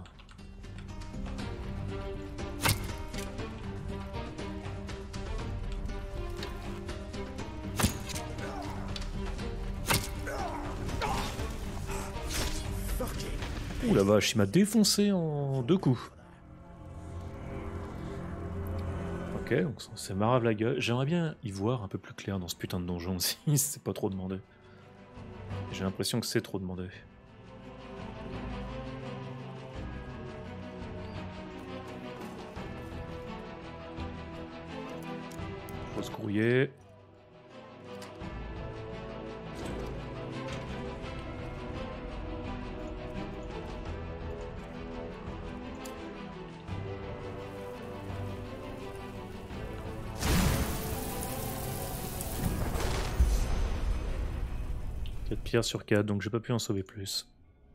Ouh la vache, il m'a défoncé en 2 coups. Ok, donc c'est marave la gueule. J'aimerais bien y voir un peu plus clair dans ce putain de donjon aussi, c'est pas trop demandé. J'ai l'impression que c'est trop demandé. Faut se grouiller. Pierre sur 4, donc j'ai pas pu en sauver plus.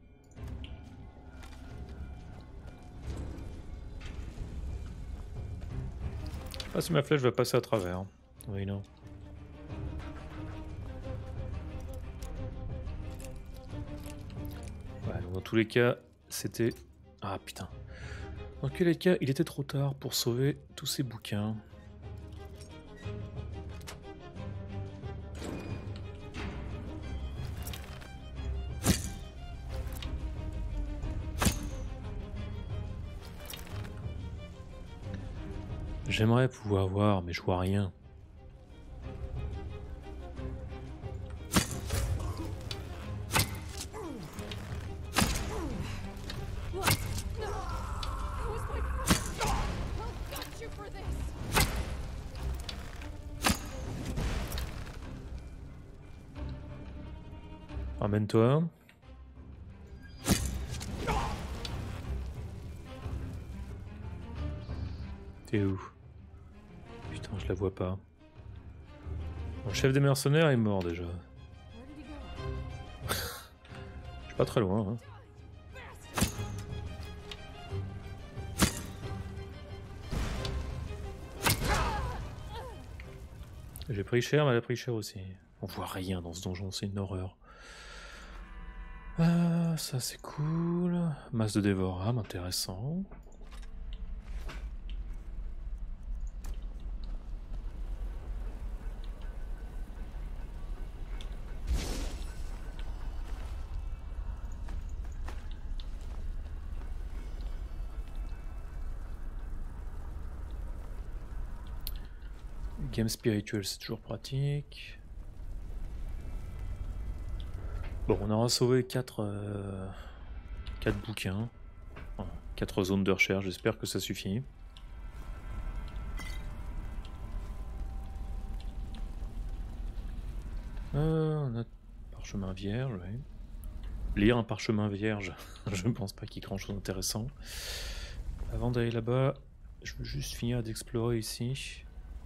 Je sais pas si ma flèche va passer à travers. Oui, non. Ouais, donc dans tous les cas, c'était... Ah putain. Dans tous les cas, il était trop tard pour sauver tous ces bouquins. J'aimerais pouvoir voir, mais je vois rien. Ramène-toi. T'es où? Putain, je la vois pas. Le chef des mercenaires est mort déjà. Je suis pas très loin. Hein. J'ai pris cher, mais elle a pris cher aussi. On voit rien dans ce donjon, c'est une horreur. Ça c'est cool. Masse de dévorame, intéressant. Game spirituel, c'est toujours pratique. Bon, on aura sauvé 4 bouquins. Enfin, 4 zones de recherche, j'espère que ça suffit. On a parchemin vierge, oui. Lire un parchemin vierge, je ne pense pas qu'il y ait grand chose d'intéressant. Avant d'aller là-bas, je veux juste finir d'explorer ici.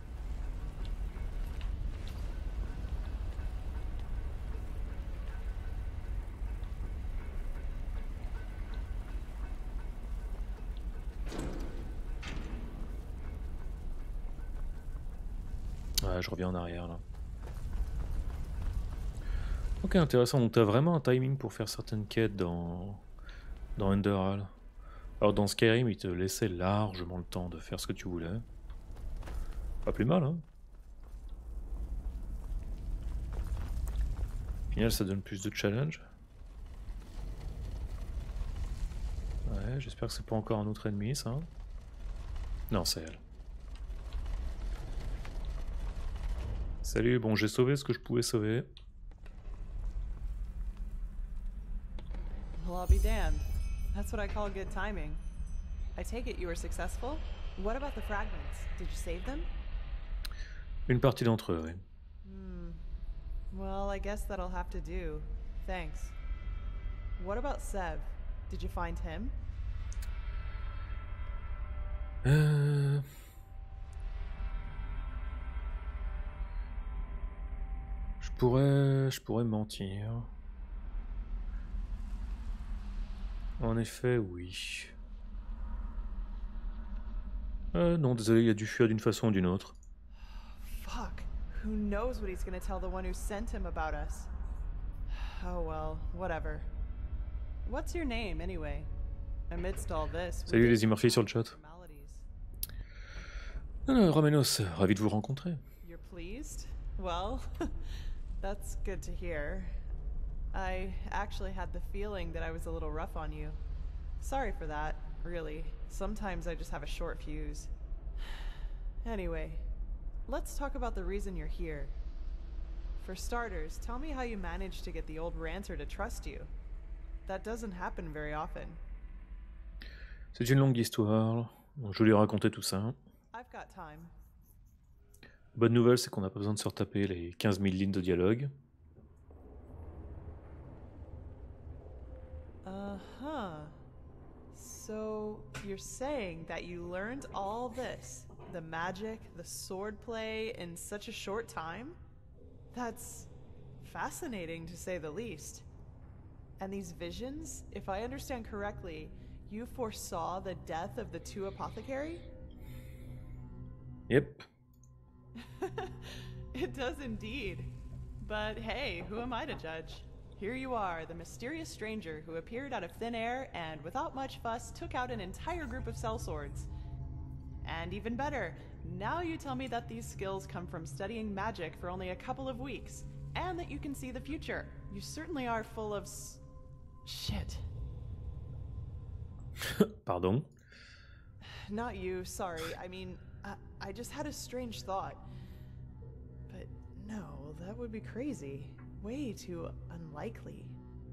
Ouais, je reviens en arrière là. Ok, intéressant. Donc t'as vraiment un timing pour faire certaines quêtes dans Underhall. Alors dans Skyrim, il te laissait largement le temps de faire ce que tu voulais. Pas plus mal, hein. Au final, ça donne plus de challenge. Ouais, j'espère que c'est pas encore un autre ennemi, ça. Non, c'est elle. Salut, bon, j'ai sauvé ce que je pouvais sauver. Well, I'll be damned. That's what I call good timing. I take it you were successful? What about the fragments? Did you save them? Une partie d'entre eux, oui. Well, I guess that'll have to do. Thanks. What about Sev? Did you find him? Je pourrais mentir. En effet, oui. Non, désolé, il a dû fuir d'une façon ou d'une autre. Fuck. Who knows what he's gonna tell the one who sent him about us? Oh well, whatever. What's your name, anyway? Amidst all this... Salut les Murphy sur le chat. Romanos, ravi de vous rencontrer. You're pleased? Well, that's good to hear. I actually had the feeling that I was a little rough on you. Sorry for that, really. Sometimes I just have a short fuse. Anyway, let's talk about the reason you're here. For starters, tell me how you managed to get the old ranter to trust you. That doesn't happen very often. C'est une longue histoire. Je lui ai raconté tout ça. I've got time. Bonne nouvelle, c'est qu'on n'a pas besoin de se retaper les 15 000 lignes de dialogue. Uh-huh. So, you're saying that you learned all this, the magic, the swordplay, in such a short time? That's fascinating, to say the least. And these visions, if I understand correctly, you foresaw the death of the 2 apothecary? Yep. It does indeed. But hey, who am I to judge? Here you are, the mysterious stranger who appeared out of thin air and, without much fuss, took out an entire group of sellswords. And even better, now you tell me that these skills come from studying magic for only a couple of weeks, and that you can see the future. You certainly are full of shit. Pardon? Not you, sorry. I mean, I just had a strange thought. But no, that would be crazy. Way too unlikely.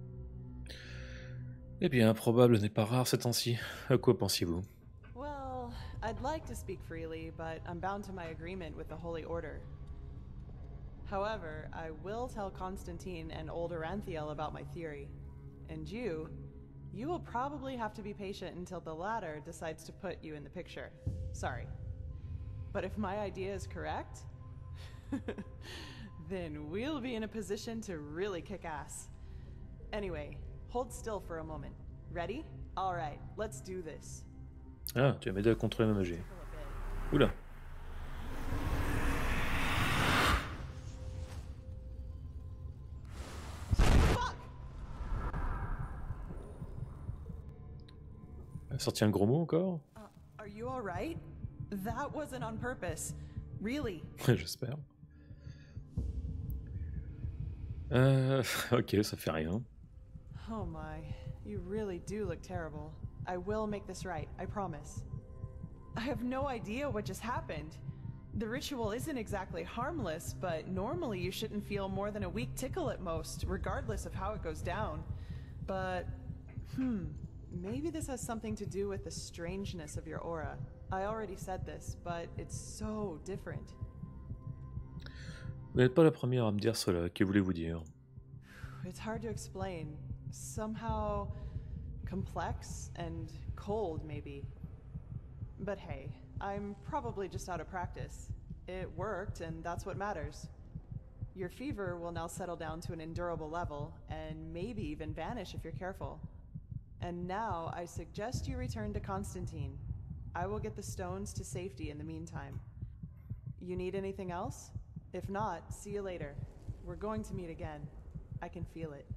Eh bien, improbable n'est pas rare ces temps-ci. À quoi pensiez-vous? Well, I'd like to speak freely, but I'm bound to my agreement with the Holy Order. However, I will tell Constantine and old Aranthiel about my theory. And you will probably have to be patient until the latter decides to put you in the picture. Sorry. But if my idea is correct, then we'll be in a position to really kick ass. Anyway, hold still for a moment. Ready? Alright, let's do this. Ah, tu vas m'aider à contrôler ma magie. Oula. Fuck! Elle a sorti un gros mot encore? Are you alright? That wasn't on purpose. Really. J'espère. Ok, ça fait rien. Oh my, you really do look terrible. I will make this right, I promise. I have no idea what just happened. The ritual isn't exactly harmless, but normally you shouldn't feel more than a weak tickle at most, regardless of how it goes down. But, maybe this has something to do with the strangeness of your aura. I already said this, but it's so different. Vous n'êtes pas la première à me dire cela, que voulez-vous dire? It's hard to explain. Somehow complex and cold, maybe. But hey, I'm probably just out of practice. It worked, and that's what matters. Your fever will now settle down to an endurable level, and maybe even vanish if you're careful. And now, I suggest you return to Constantine. I will get the stones to safety in the meantime. You need anything else? If not, see you later. We're going to meet again. I can feel it.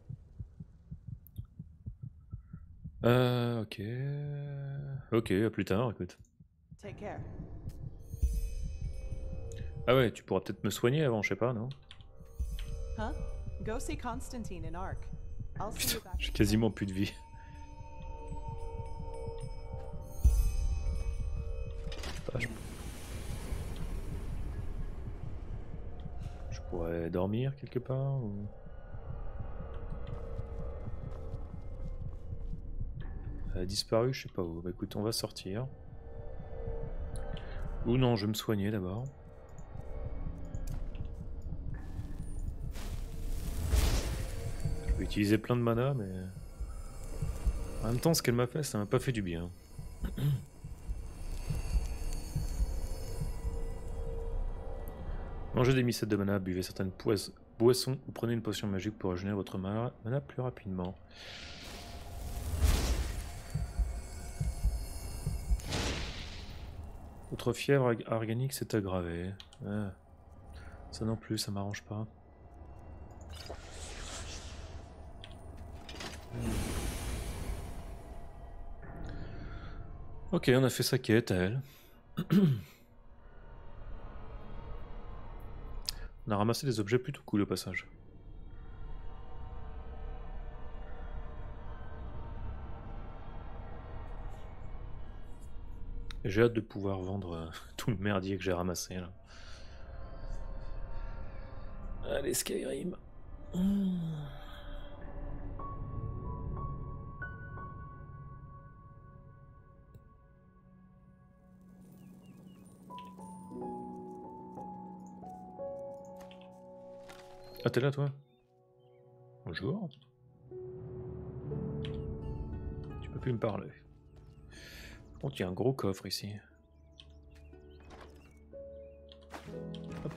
Ok. Ok, à plus tard, écoute. Take care. Ah ouais, tu pourras peut-être me soigner avant, je sais pas, non? Huh? Go see Constantine in Ark. I'll see you back. J'ai quasiment plus de vie. Ah, je pourrais dormir quelque part ou... Elle a disparu, je sais pas où. Bah écoute, on va sortir. Ou non, je vais me soigner d'abord. Je vais utiliser plein de mana, mais... En même temps, ce qu'elle m'a fait, ça m'a pas fait du bien. Mangez des micettes de mana, buvez certaines boissons ou prenez une potion magique pour régénérer votre mana plus rapidement. Votre fièvre organique s'est aggravée. Ah. Ça non plus, ça m'arrange pas. Ok, on a fait sa quête à elle. On a ramassé des objets plutôt cool au passage. J'ai hâte de pouvoir vendre tout le merdier que j'ai ramassé là. Allez, Skyrim. Ah, t'es là, toi? Bonjour. Tu peux plus me parler. Par contre, il y a un gros coffre ici. Hop.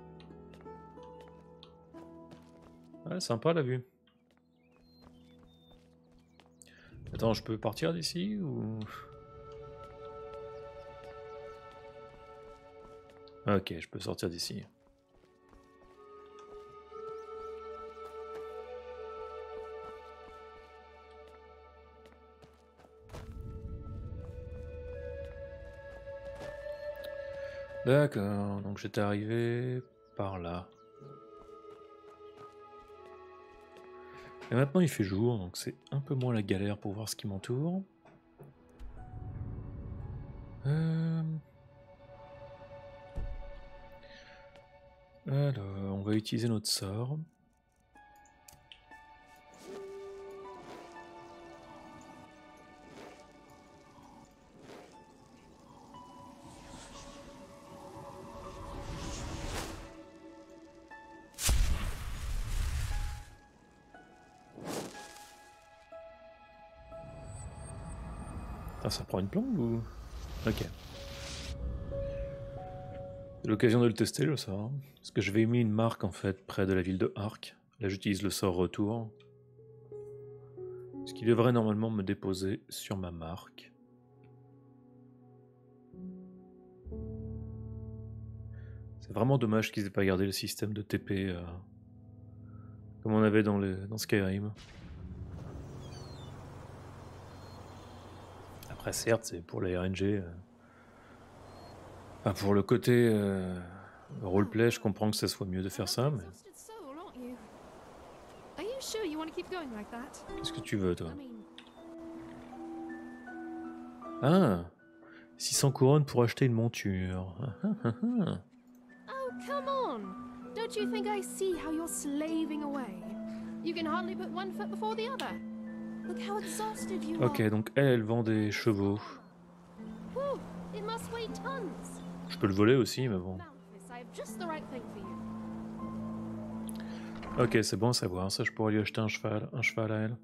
Ouais, sympa la vue. Attends, je peux partir d'ici ou... Ok, je peux sortir d'ici. D'accord, donc j'étais arrivé par là. Et maintenant il fait jour, donc c'est un peu moins la galère pour voir ce qui m'entoure. Alors, on va utiliser notre sort. Ah, ça prend une plombe ou... Ok. C'est l'occasion de le tester le sort. Parce que je vais mis une marque en fait près de la ville de Ark. Là j'utilise le sort retour. Ce qui devrait normalement me déposer sur ma marque. C'est vraiment dommage qu'ils aient pas gardé le système de TP comme on avait dans Skyrim. Après certes c'est pour la RNG. Pour le côté roleplay, je comprends que ça soit mieux de faire ça, mais... Qu'est-ce que tu veux, toi? Ah! 600 couronnes pour acheter une monture. Oh, come on! Don't you think I see how you're slaving away? You can hardly put one foot before the other. Look how exhausted you are. Ok, donc elle vend des chevaux. Whew, it must weigh tons. Je peux le voler aussi, mais bon. Malphus, I have just the right thing for you. Ok, c'est bon à savoir. Ça, je pourrais lui acheter un cheval à elle.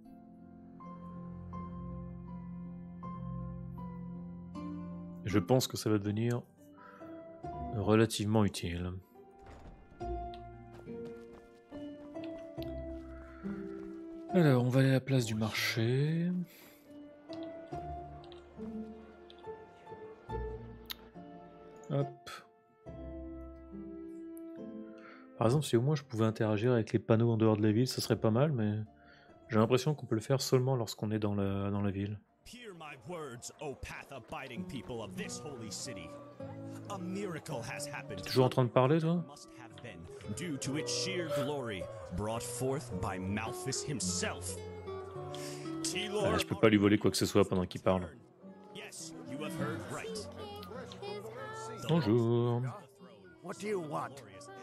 Je pense que ça va devenir relativement utile. Alors, on va aller à la place du marché. Hop. Par exemple, si au moins je pouvais interagir avec les panneaux en dehors de la ville, ça serait pas mal, mais j'ai l'impression qu'on peut le faire seulement lorsqu'on est dans la ville. Hear my words, O path-abiding people of this holy city. A miracle has happened. T'es toujours en train de parler, toi? Due to its sheer glory, brought forth by Malphus himself. Ah, je peux pas lui voler quoi que ce soit pendant qu'il parle. Yes, you have heard right. Bonjour. What do you want?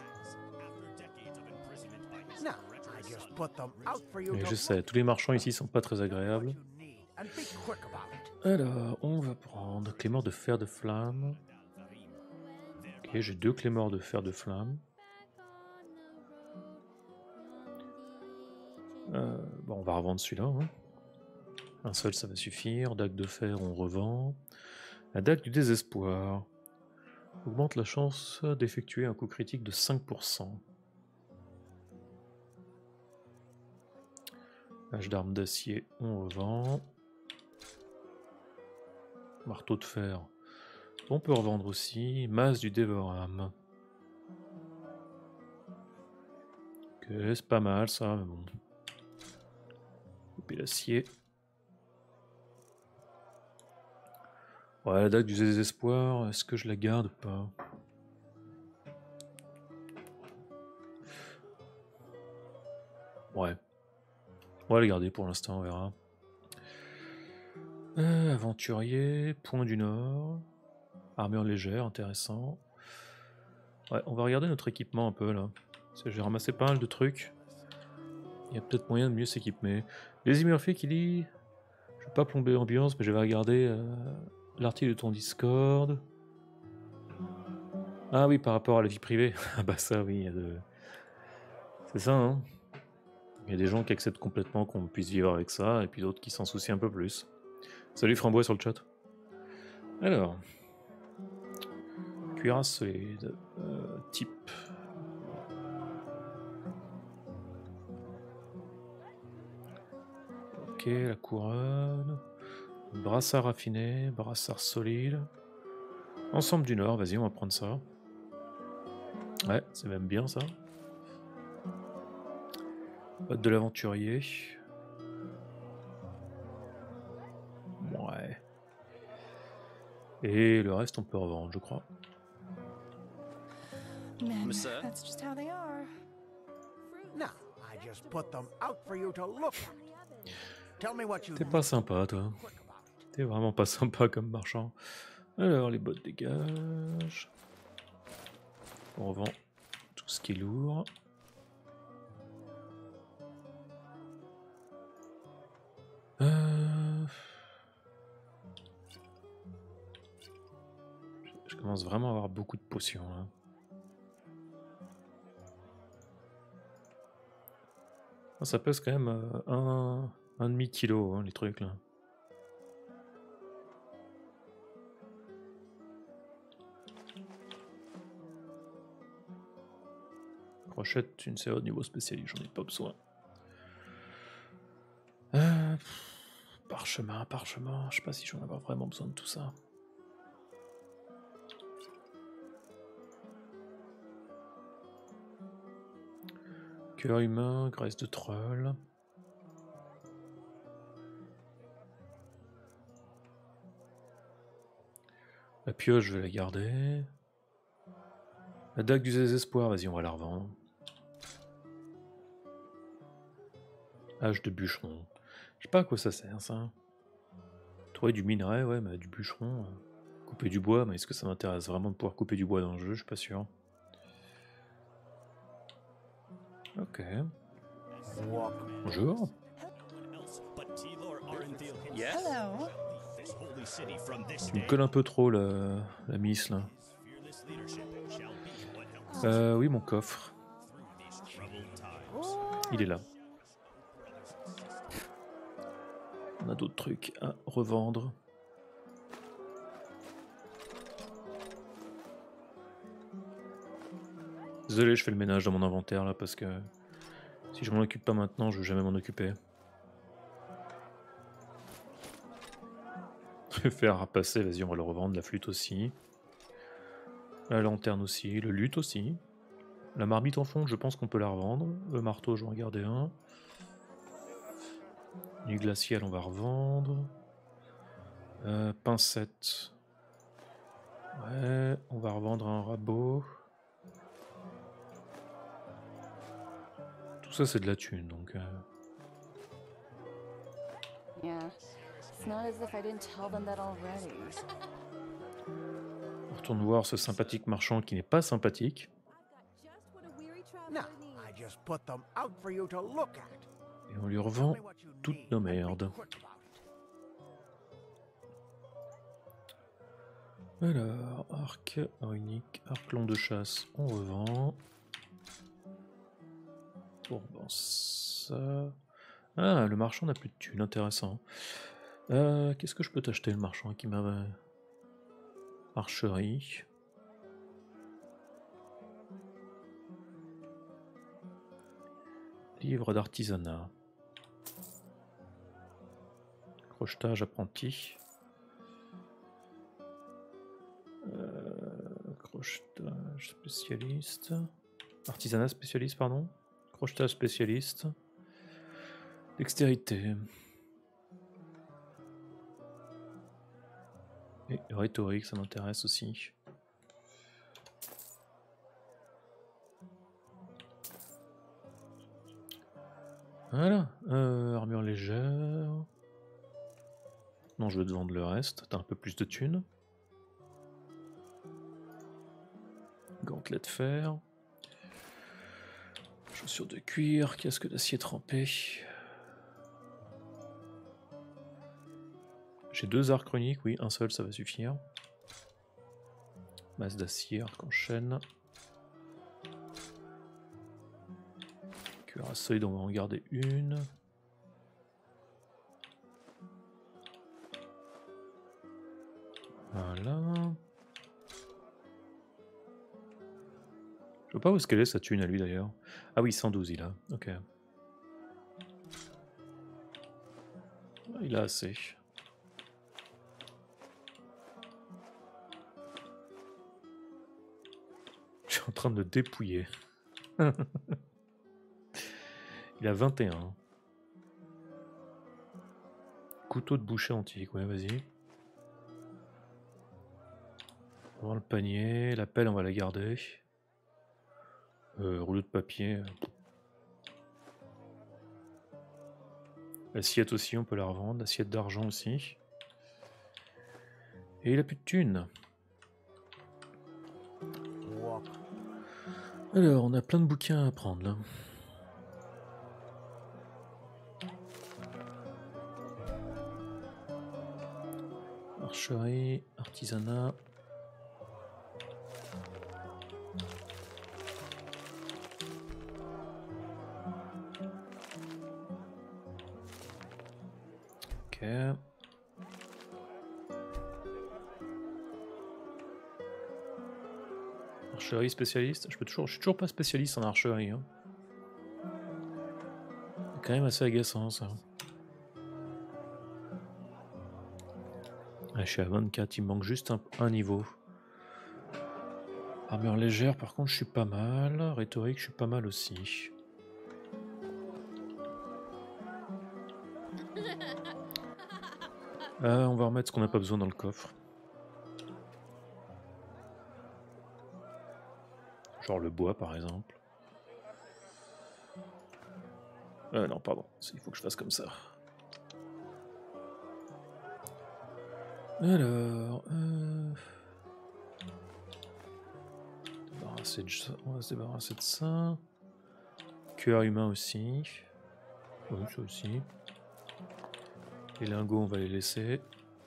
No, I just put them out for you Mais to je sais, tous les marchands ici sont pas très agréables. and be quick about it. Alors, on va prendre clémore de fer de flamme. Ok, j'ai 2 clémores de fer de flamme. Bon, on va revendre celui-là. Hein. Un seul, ça va suffire. Dague de fer, on revend. La dague du désespoir. Augmente la chance d'effectuer un coup critique de 5%. Hache d'armes d'acier, on revend. Marteau de fer, on peut revendre aussi. Masse du dévorame. Ok, c'est pas mal ça, mais bon. Couper l'acier. Ouais, la dague du désespoir, est-ce que je la garde ou pas? Ouais. On va la garder pour l'instant, on verra. Aventurier, point du Nord. Armure légère, intéressant. Ouais, on va regarder notre équipement un peu là. Parce que j'ai ramassé pas mal de trucs. Il y a peut-être moyen de mieux s'équiper. Les Murphy qui dit... Je vais pas plomber l'ambiance, mais je vais regarder l'article de ton Discord. Ah oui, par rapport à la vie privée. Ah bah ça oui, il y a de... C'est ça, hein. Il y a des gens qui acceptent complètement qu'on puisse vivre avec ça, et puis d'autres qui s'en soucient un peu plus. Salut Frambois sur le chat. Alors... Cuirasse solide. Type. Ok, la couronne. Brassard raffiné, brassard solide. Ensemble du Nord, vas-y, on va prendre ça. Ouais, c'est même bien ça. Botte de l'aventurier. Ouais. Et le reste, on peut revendre, je crois. Men, that's just how they are. No, I just put them out for you to look at. Tell me what you T'es pas sympa, toi. T'es vraiment pas sympa comme marchand. Alors, les bottes dégagent. On revend tout ce qui est lourd. Je commence vraiment à avoir beaucoup de potions là. Ça pèse quand même un demi-kilo hein, les trucs là. Crochette, une série au niveau spécialiste, j'en ai pas besoin. Parchemin, je sais pas si j'en ai vraiment besoin de tout ça. Cœur humain, graisse de troll. La pioche, je vais la garder. La dague du désespoir, vas-y, on va la revendre. Hache de bûcheron. Je sais pas à quoi ça sert, ça. Trouver du minerai, ouais, mais du bûcheron... Couper du bois, mais est-ce que ça m'intéresse vraiment de pouvoir couper du bois dans le jeu? Je suis pas sûr. Ok. Bonjour. Tu me colles un peu trop la miss là. Oui, mon coffre. Il est là. On a d'autres trucs à revendre. Désolé, je fais le ménage dans mon inventaire là parce que si je m'en occupe pas maintenant, je vais jamais m'en occuper. Faire passer, vas-y, on va le revendre. La flûte aussi. La lanterne aussi. Le luth aussi. La marmite en fond, je pense qu'on peut la revendre. Le marteau, je vais en garder un. Du glacial, on va revendre. Pincette. Ouais, on va revendre un rabot. Tout ça, c'est de la thune, donc... On retourne voir ce sympathique marchand qui n'est pas sympathique. Et on lui revend toutes nos merdes. Alors, arc unique, arc long de chasse, on revend. Bon, ça... Ah, le marchand n'a plus de thunes, intéressant. Qu'est-ce que je peux t'acheter, le marchand qui m'avait... Archerie. Livre d'artisanat. Crochetage apprenti. Crochetage spécialiste. Artisanat spécialiste, pardon. Crochetage spécialiste. Dextérité. Et rhétorique, ça m'intéresse aussi. Voilà. Armure légère. Non, je vais te vendre le reste. T'as un peu plus de thunes. Gantelet de fer. Chaussures de cuir. Casque d'acier trempé. J'ai 2 arcs runiques, oui, un seul ça va suffire. Masse d'acier, arc en chêne. Cuirasse solide, on va en garder une. Voilà. Je sais pas où est-ce qu'elle est sa thune à lui d'ailleurs. Ah oui, 112 il a, ok. Il a assez. Je suis en train de le dépouiller. Il a 21. Couteau de boucher antique, ouais, vas-y. On va voir le panier. La pelle, on va la garder. Rouleau de papier. L'assiette aussi, on peut la revendre. L'assiette d'argent aussi. Et il a plus de thunes. Alors, on a plein de bouquins à prendre là. Archerie, artisanat. Ok. Archerie spécialiste. Je suis toujours pas spécialiste en archerie. Hein. C'est quand même assez agaçant ça. Ah, je suis à 24, il me manque juste un niveau. Armure légère, par contre, je suis pas mal. Rhétorique, je suis pas mal aussi. On va remettre ce qu'on n'a pas besoin dans le coffre. Genre le bois, par exemple. Non, pardon. Il faut que je fasse comme ça. Alors... on va se débarrasser de ça. Cœur humain aussi. Oui, ça aussi. Les lingots, on va les laisser.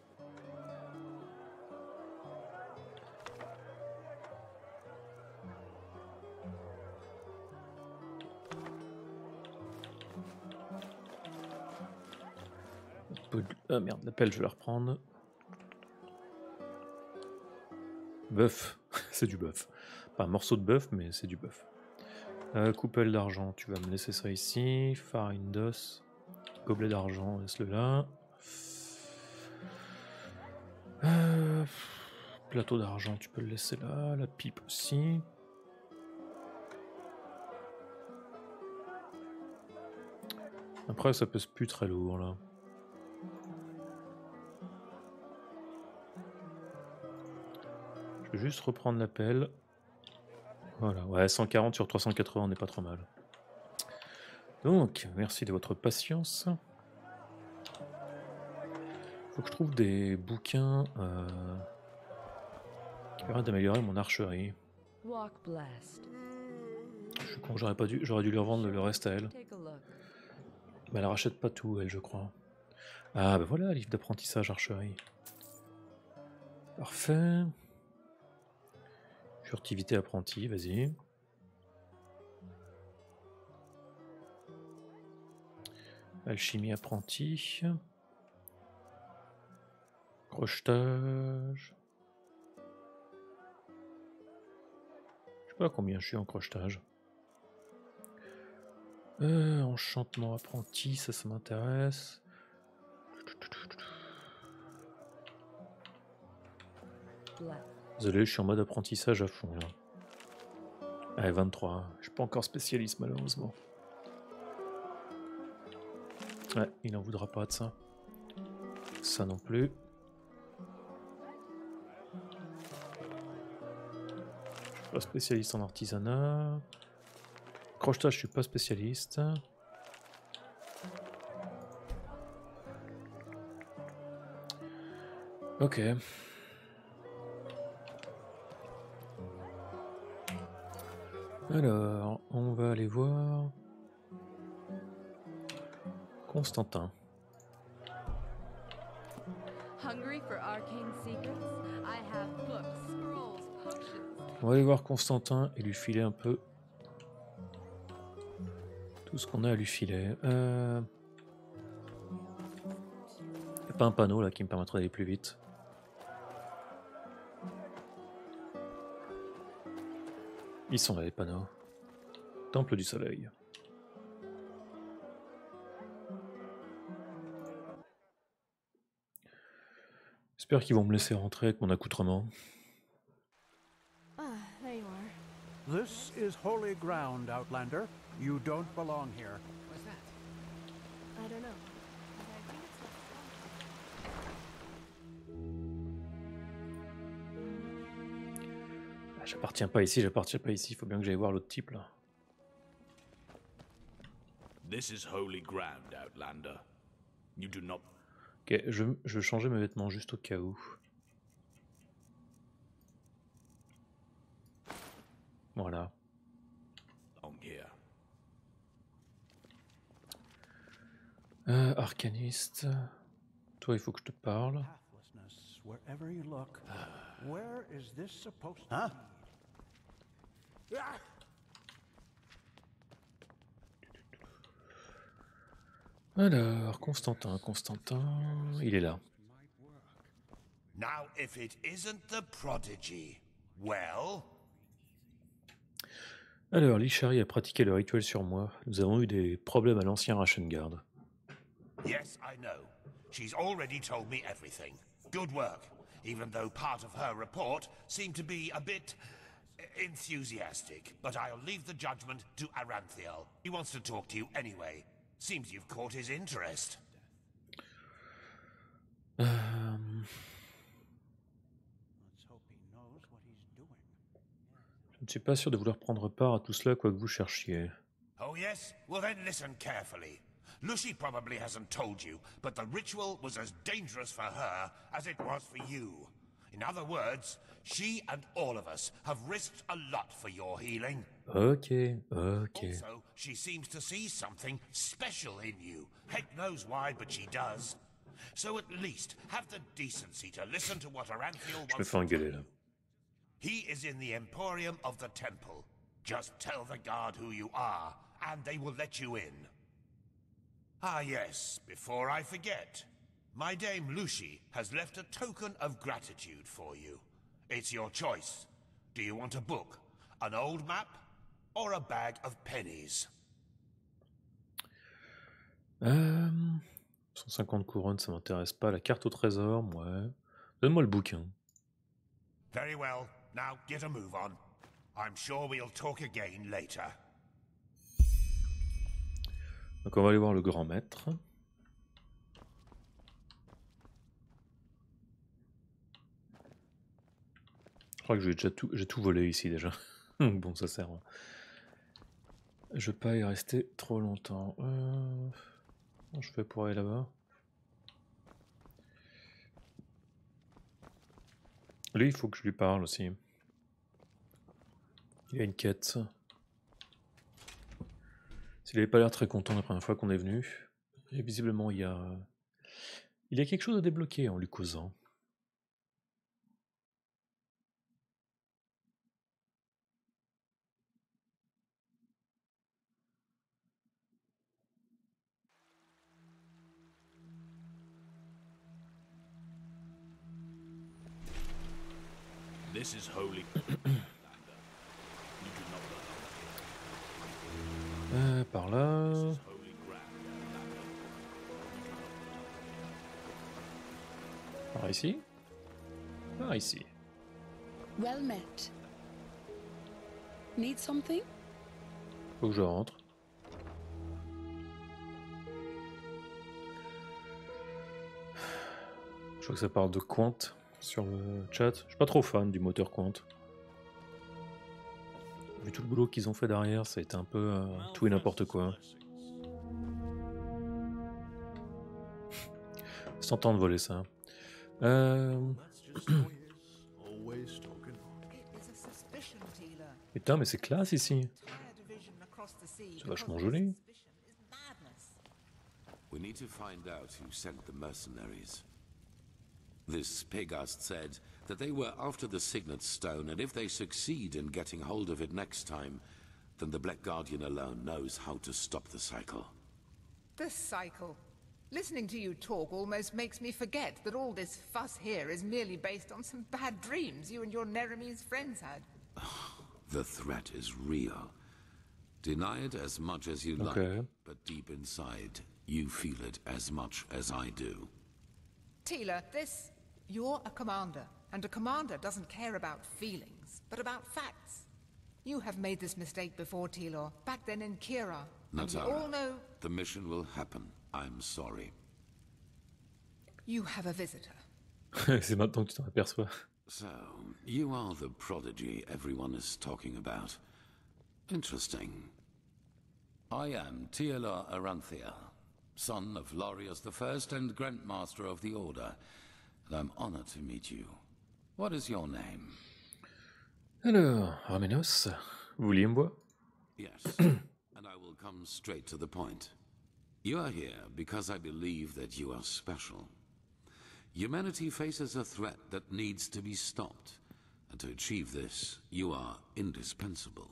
Ah merde, la pelle, je vais la reprendre. Bœuf, c'est du bœuf. Pas un morceau de bœuf, mais c'est du bœuf. Coupelle d'argent, tu vas me laisser ça ici. Farine d'os. Gobelet d'argent, laisse-le là. Plateau d'argent, tu peux le laisser là. La pipe aussi. Après, ça pèse plus très lourd là. Je vais juste reprendre la pelle. Voilà, ouais, 140 sur 380, on n'est pas trop mal. Donc, merci de votre patience. Faut que je trouve des bouquins qui permettent d'améliorer mon archerie. Je suis con, j'aurais dû lui revendre le reste à elle. Mais elle rachète pas tout, elle, je crois. Ah, bah voilà, livre d'apprentissage archerie. Parfait. Furtivité apprenti, vas-y. Alchimie apprenti. Crochetage. Je sais pas combien je suis en crochetage. Enchantement apprenti, ça m'intéresse. Désolé, je suis en mode apprentissage à fond là. Allez, 23. Je suis pas encore spécialiste malheureusement. Ouais, il n'en voudra pas de ça. Ça non plus. Je suis pas spécialiste en artisanat. Crochetage, je suis pas spécialiste. Ok. Alors, on va aller voir Constantin. On va aller voir Constantin et lui filer un peu tout ce qu'on a à lui filer. Y a pas un panneau là qui me permettrait d'aller plus vite. Ils sont là les panneaux. Temple du soleil. J'espère qu'ils vont me laisser rentrer avec mon accoutrement. This is holy ground, Outlander. You don't belong here. What's that? I don't know. J'appartiens pas ici, il faut bien que j'aille voir l'autre type là. This is holy ground, Outlander. You do not. Ok, je vais changer mes vêtements juste au cas où. Voilà. Arcaniste. Toi, il faut que je te parle. Wherever you look, where is this supposed to be? Alors, Constantin, il est là. Now, if it isn't the prodigy, well. Alors, Lishari a pratiqué le rituel sur moi. Nous avons eu des problèmes à l'ancien Rashengard. Yes, I know. She's already told me everything. Good work, even though part of her report seemed to be a bit enthusiastic. But I'll leave the judgment to Aranthiel. He wants to talk to you anyway. Seems you've caught his interest. Je ne suis pas sûr de vouloir prendre part à tout cela, quoi que vous cherchiez. Oh yes? Well then listen carefully. Lucy probably hasn't told you, but the ritual was as dangerous for her as it was for you. In other words, she and all of us have risked a lot for your healing. Ok. Also, she seems to see something special in you. Heck knows why, but she does. So at least have the decency to listen to what Aranthiel Je me wants fais to tell engueuler you. là. He is in the Emporium of the Temple. Just tell the guard who you are, and they will let you in. Ah yes, before I forget. My dame Lucy has left a token of gratitude for you. It's your choice. Do you want a book, an old map, or a bag of pennies? 150 couronnes, ça m'intéresse pas. La carte au trésor, ouais. Donne-moi le bouquin. Very well. Now get a move on. I'm sure we'll talk again later. Donc on va aller voir le grand maître. Je crois que j'ai tout volé ici déjà. Bon, ça sert. Je vais pas y rester trop longtemps. Comment je fais pour aller là-bas? Lui, il faut que je lui parle aussi. Il y a une quête. S'il n'avait pas l'air très content la première fois qu'on est venu, et visiblement il y a quelque chose à débloquer en lui causant. This is holy. Par là. Par ici. Par ici. Well met. Need something? Faut que je rentre. Je crois que ça parle de Quant sur le chat. Je suis pas trop fan du moteur Quant. Vu tout le boulot qu'ils ont fait derrière, ça a été un peu tout et n'importe quoi. C'est tentant de voler ça. Putain, mais c'est classe ici. C'est vachement joli. We need to find out who sent the mercenaries. This Pegast said that they were after the Signet Stone, and if they succeed in getting hold of it next time, then the Black Guardian alone knows how to stop the cycle. The cycle? Listening to you talk almost makes me forget that all this fuss here is merely based on some bad dreams you and your Neremese friends had. The threat is real. Deny it as much as you like, but deep inside, you feel it as much as I do. Tila, you're a commander, and a commander doesn't care about feelings, but about facts. You have made this mistake before, Tilor, back then in Kira. And we all know... the mission will happen. I'm sorry. You have a visitor. C'est maintenant que tu t'en aperçois. So, you are the prodigy everyone is talking about. Interesting. I am Tiela Aranthiel, son of Lorius I and Grandmaster of the Order, and I'm honored to meet you. What is your name? Alors, Armenos, vous vouliez me voir? Yes, and I will come straight to the point. You are here because I believe that you are special. Humanity faces a threat that needs to be stopped, and to achieve this, you are indispensable.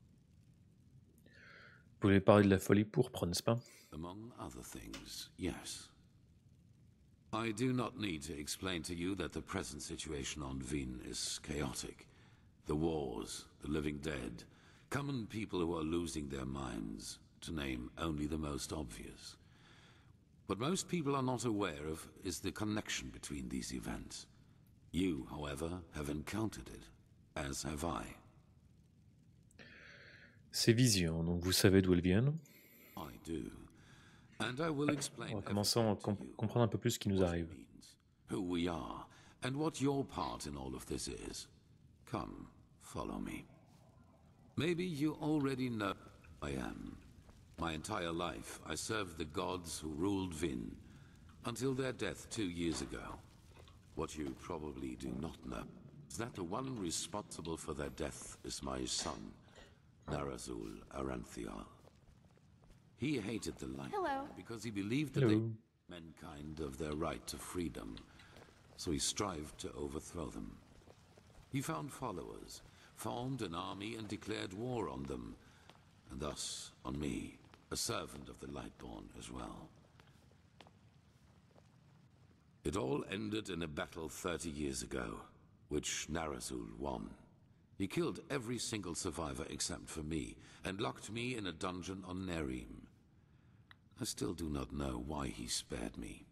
Vous voulez parler de la folie pourpre, n'est-ce pas? Among other things, yes. I do not need to explain to you that the present situation on Vin is chaotic. The wars, the living dead, common people who are losing their minds, to name only the most obvious. What most people are not aware of is the connection between these events. You, however, have encountered it, as have I. Ces visions, donc vous savez d'où elles viennent. I do. And I will explain. On va commencer à comprendre un peu plus ce qui nous arrive. Who we are, and what your part in all of this is. Come, follow me. Maybe you already know who I am. My entire life, I served the gods who ruled Vin, until their death 2 years ago. What you probably do not know is that the one responsible for their death is my son, Narazul Aranthial. He hated the light because he believed that they mankind of their right to freedom, so he strived to overthrow them. He found followers, formed an army and declared war on them, and thus on me, a servant of the Lightborn as well. It all ended in a battle 30 years ago, which Narazul won. He killed every single survivor except for me, and locked me in a dungeon on Nerim. I still do not know why he spared me.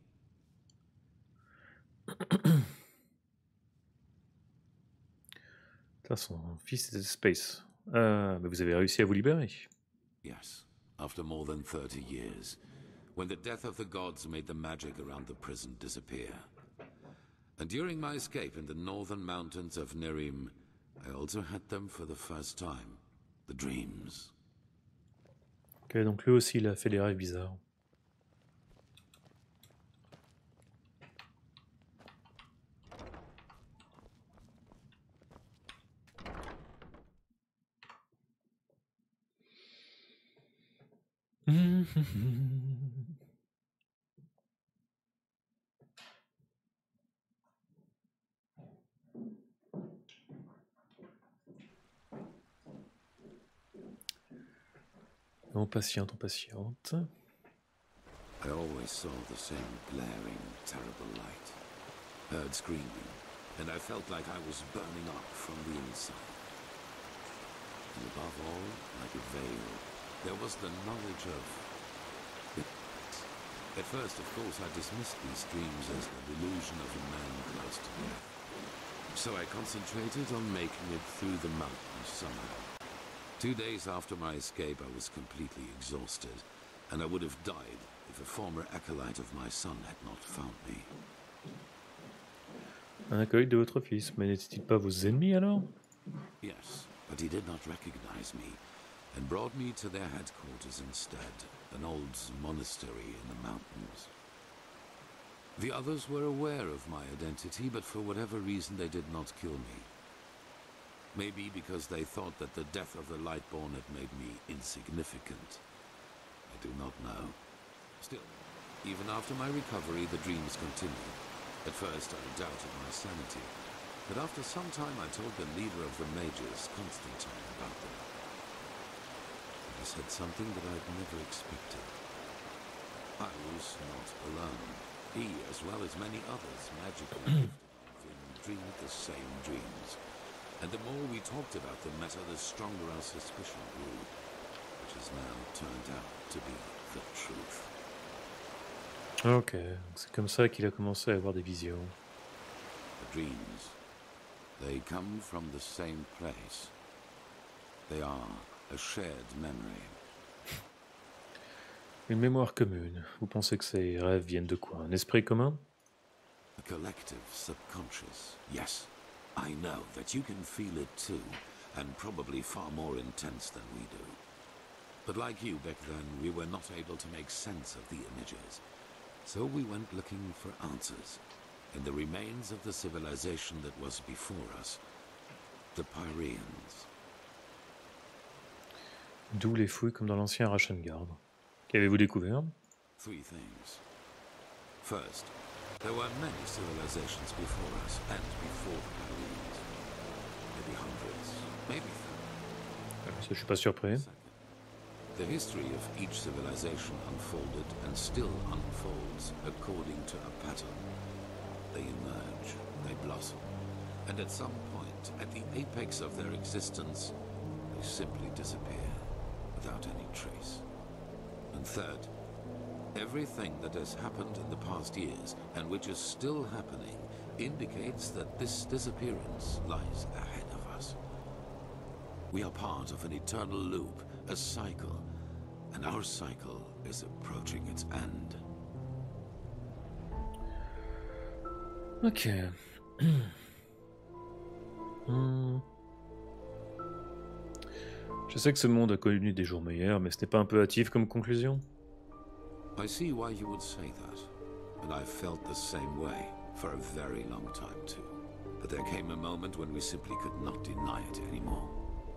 Son fils était Space. Mais vous avez réussi à vous libérer. Yes, after more than 30 years, when the death of the gods made the magic around the prison disappear. And during my escape in the northern mountains of Nerim, I also had them for the first time, the dreams. Ok, donc lui aussi il a fait des rêves bizarres. On patiente, on patiente. I always saw the same glaring, terrible light. Heard screaming, and I felt like I was burning up from the inside. And above all, like a veil, there was the knowledge of it. At first, of course, I dismissed these dreams as the delusion of a man close to death. So I concentrated on making it through the mountains somehow. 2 days after my escape, I was completely exhausted, and I would have died if a former acolyte of my son had not found me. Un acolyte de votre fils, mais n'était-il pas vos ennemis alors? Yes, but he did not recognize me, and brought me to their headquarters instead, an old monastery in the mountains. The others were aware of my identity, but for whatever reason they did not kill me. Maybe because they thought that the death of the Lightborn had made me insignificant. I do not know. Still, even after my recovery, the dreams continued. At first, I doubted my sanity, but after some time I told the leader of the mages, Constantine, about them. He said something that I had never expected. I was not alone. He, as well as many others, magically dreamed the same dreams. And the more we talked about the matter, the stronger our suspicion grew, which has now turned out to be the truth. Ok, c'est comme ça qu'il a commencé à avoir des visions. The dreams, they come from the same place. They are a shared memory. Une mémoire commune. Vous pensez que ces rêves viennent de quoi? Un esprit commun? A collective subconscious, yes. I know that you can feel it too, and probably far more intense than we do. But like you back then, we were not able to make sense of the images. So we went looking for answers in the remains of the civilization that was before us, the Pyreans. D'où les fouilles comme dans l'ancien Rashengard. Qu'avez-vous découvert? 3 things. First, there were many civilizations before us and before the Pyreans. Maybe hundreds, maybe thousands. Ça, je suis pas surpris. The history of each civilization unfolded and still unfolds according to a pattern. They emerge, they blossom, and at some point, at the apex of their existence, they simply disappear without any trace. And third, everything that has happened in the past years, and which is still happening, indicates that this disappearance lies ahead of us. We are part of an eternal loop, a cycle, and our cycle is approaching its end. Ok. Je sais que ce monde a connu des jours meilleurs, mais ce n'est pas un peu hâtif comme conclusion? I see why you would say that, and I felt the same way. For a very long time too. But there came a moment when we simply could not deny it anymore.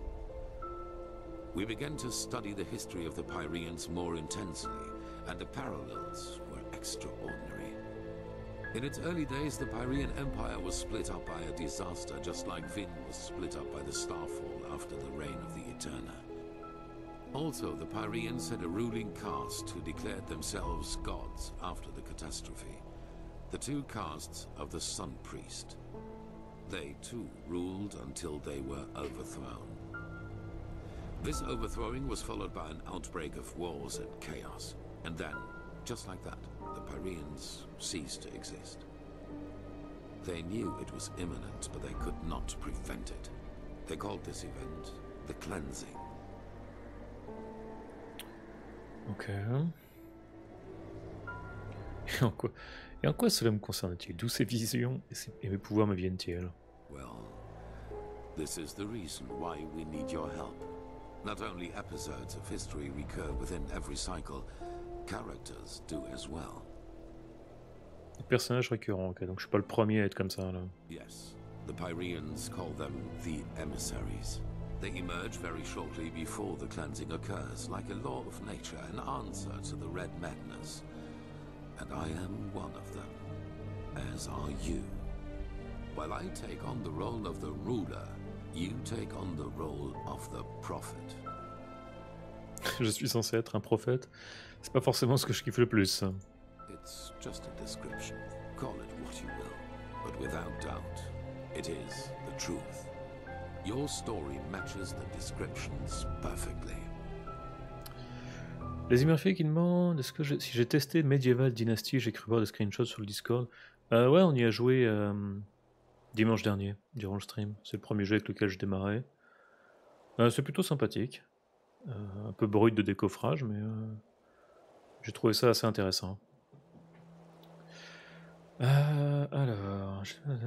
We began to study the history of the Pyreans more intensely, and the parallels were extraordinary. In its early days, the Pyrean Empire was split up by a disaster, just like Vin was split up by the Starfall after the reign of the Eterna. Also, the Pyreans had a ruling caste who declared themselves gods after the catastrophe. The two castes of the Sun Priest. They too ruled until they were overthrown. This overthrowing was followed by an outbreak of wars and chaos. And then, just like that, the Pyreans ceased to exist. They knew it was imminent, but they could not prevent it. They called this event the Cleansing. Ok. Et en quoi cela me concerne-t-il? D'où ces visions et mes pouvoirs me viennent-ils? Well, this is the reason why we need your help. Not only episodes of history recur within every cycle, characters do as well. Les personnages récurrents, ok, donc je suis pas le premier à être comme ça là. Yes, the Pyreans call them the emissaries. They emerge very shortly before the cleansing occurs, like a law of nature, an answer to the Red Madness. And I am one of them, as are you. While I take on the role of the ruler, you take on the role of the prophet. Je suis censé être un prophète. C'est pas forcément ce que je kiffe le plus. It's just a description. Call it what you will. But without doubt, it is the truth. Your story matches the descriptions perfectly. Les Immerfiés qui demandent est-ce que si j'ai testé Medieval Dynasty, j'ai cru voir des screenshots sur le Discord. Ouais, on y a joué dimanche dernier, durant le stream. C'est le premier jeu avec lequel je démarrais. C'est plutôt sympathique. Un peu brut de décoffrage, mais j'ai trouvé ça assez intéressant. Alors...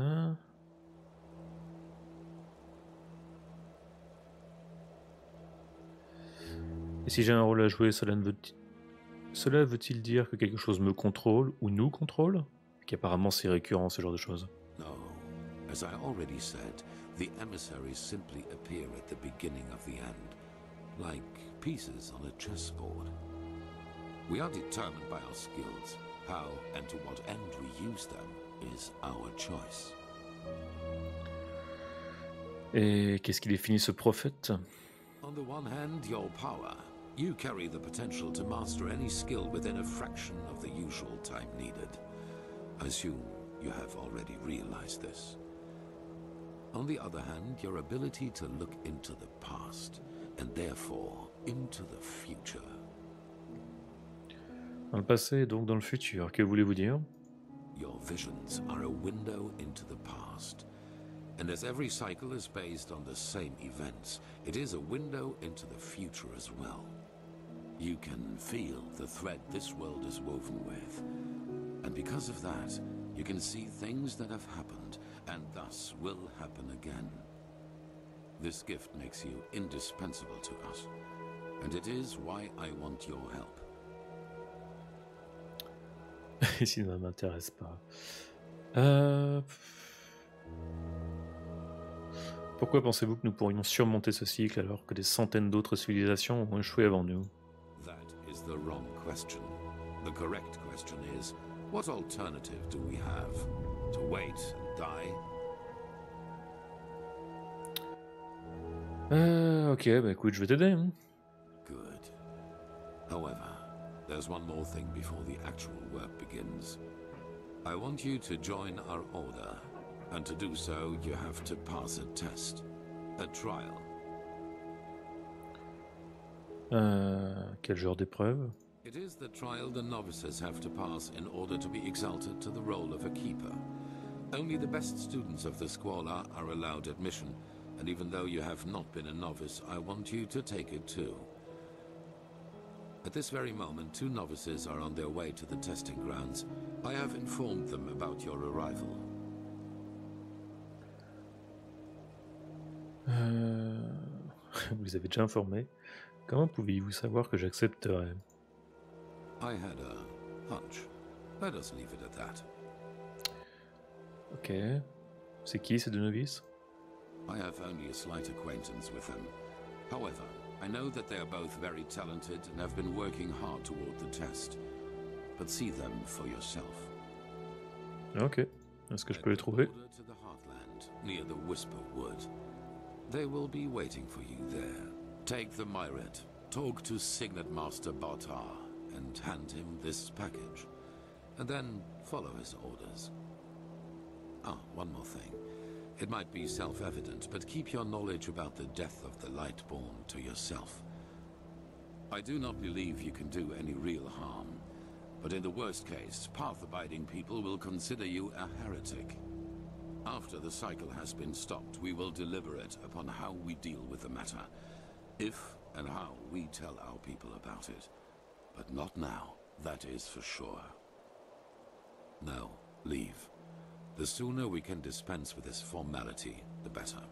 Et si j'ai un rôle à jouer, cela veut-il dire que quelque chose me contrôle ou nous contrôle? Qu'apparemment c'est récurrent ce genre de choses. No, as I already said, the emissaries simply appear at the beginning of the end, like pieces on a chessboard. We are determined by our skills. How and to what end we use them is our choice. Et qu'est-ce qui définit ce prophète? On the one hand, your power. You carry the potential to master any skill within a fraction of the usual time needed. I assume you have already realized this. On the other hand, your ability to look into the past, and therefore into the future. Dans le passé et donc dans le futur, que voulez-vous dire? Your visions are a window into the past. And as every cycle is based on the same events, it is a window into the future as well. You can feel the thread this world is woven with. And because of that, you can see things that have happened, and thus will happen again. This gift makes you indispensable to us, and it is why I want your help. Ici, ça ne m'intéresse pas. Pourquoi pensez-vous que nous pourrions surmonter ce cycle alors que des centaines d'autres civilisations ont échoué avant nous? That is the wrong question. The correct question is, what alternative do we have? To wait and die? Ok, bah écoute, je vais t'aider. Hein. Good. However, there's one more thing before the actual work begins. I want you to join our order. And to do so, you have to pass a test. A trial. Quel genre d'épreuve? It is the trial the novices have to pass in order to be exalted to the role of a keeper. Only the best students of the Squalor are allowed admission, and even though you have not been a novice, I want you to take it too. At this very moment, 2 novices are on their way to the testing grounds. I have informed them about your arrival. Vous avez déjà informé. Comment pouviez-vous savoir que j'accepterais? I had a hunch. Let us leave it at that. Ok. C'est qui ces deux novices? I have only a slight acquaintance with them. However, I know that they are both very talented and have been working hard toward the test. But see them for yourself. Ok. Est-ce que je peux les trouver? To the Heartland, near the Whisper Wood. They will be waiting for you there. Take the Myret, talk to Signet Master Bartar, and hand him this package. And then follow his orders. Ah, one more thing. It might be self-evident, but keep your knowledge about the death of the Lightborn to yourself. I do not believe you can do any real harm, but in the worst case, path-abiding people will consider you a heretic. After the cycle has been stopped, we will deliberate upon how we deal with the matter. If and how we tell our people about it. But not now, that is for sure. Now, leave. The sooner we can dispense with this formality, the better.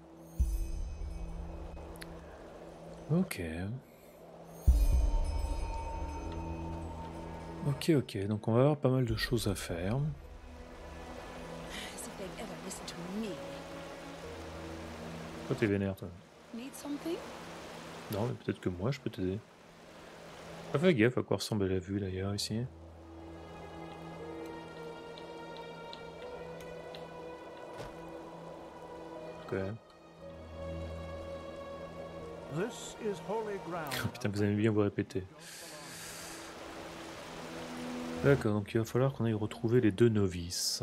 Ok. Ok, donc on va avoir pas mal de choses à faire. Toi t'es vénère toi. Non mais peut-être que moi je peux t'aider. Pas fait gaffe à quoi ressemble la vue d'ailleurs ici. Ok. This is holy ground. Putain vous aimez bien vous répéter. D'accord, donc il va falloir qu'on aille retrouver les deux novices.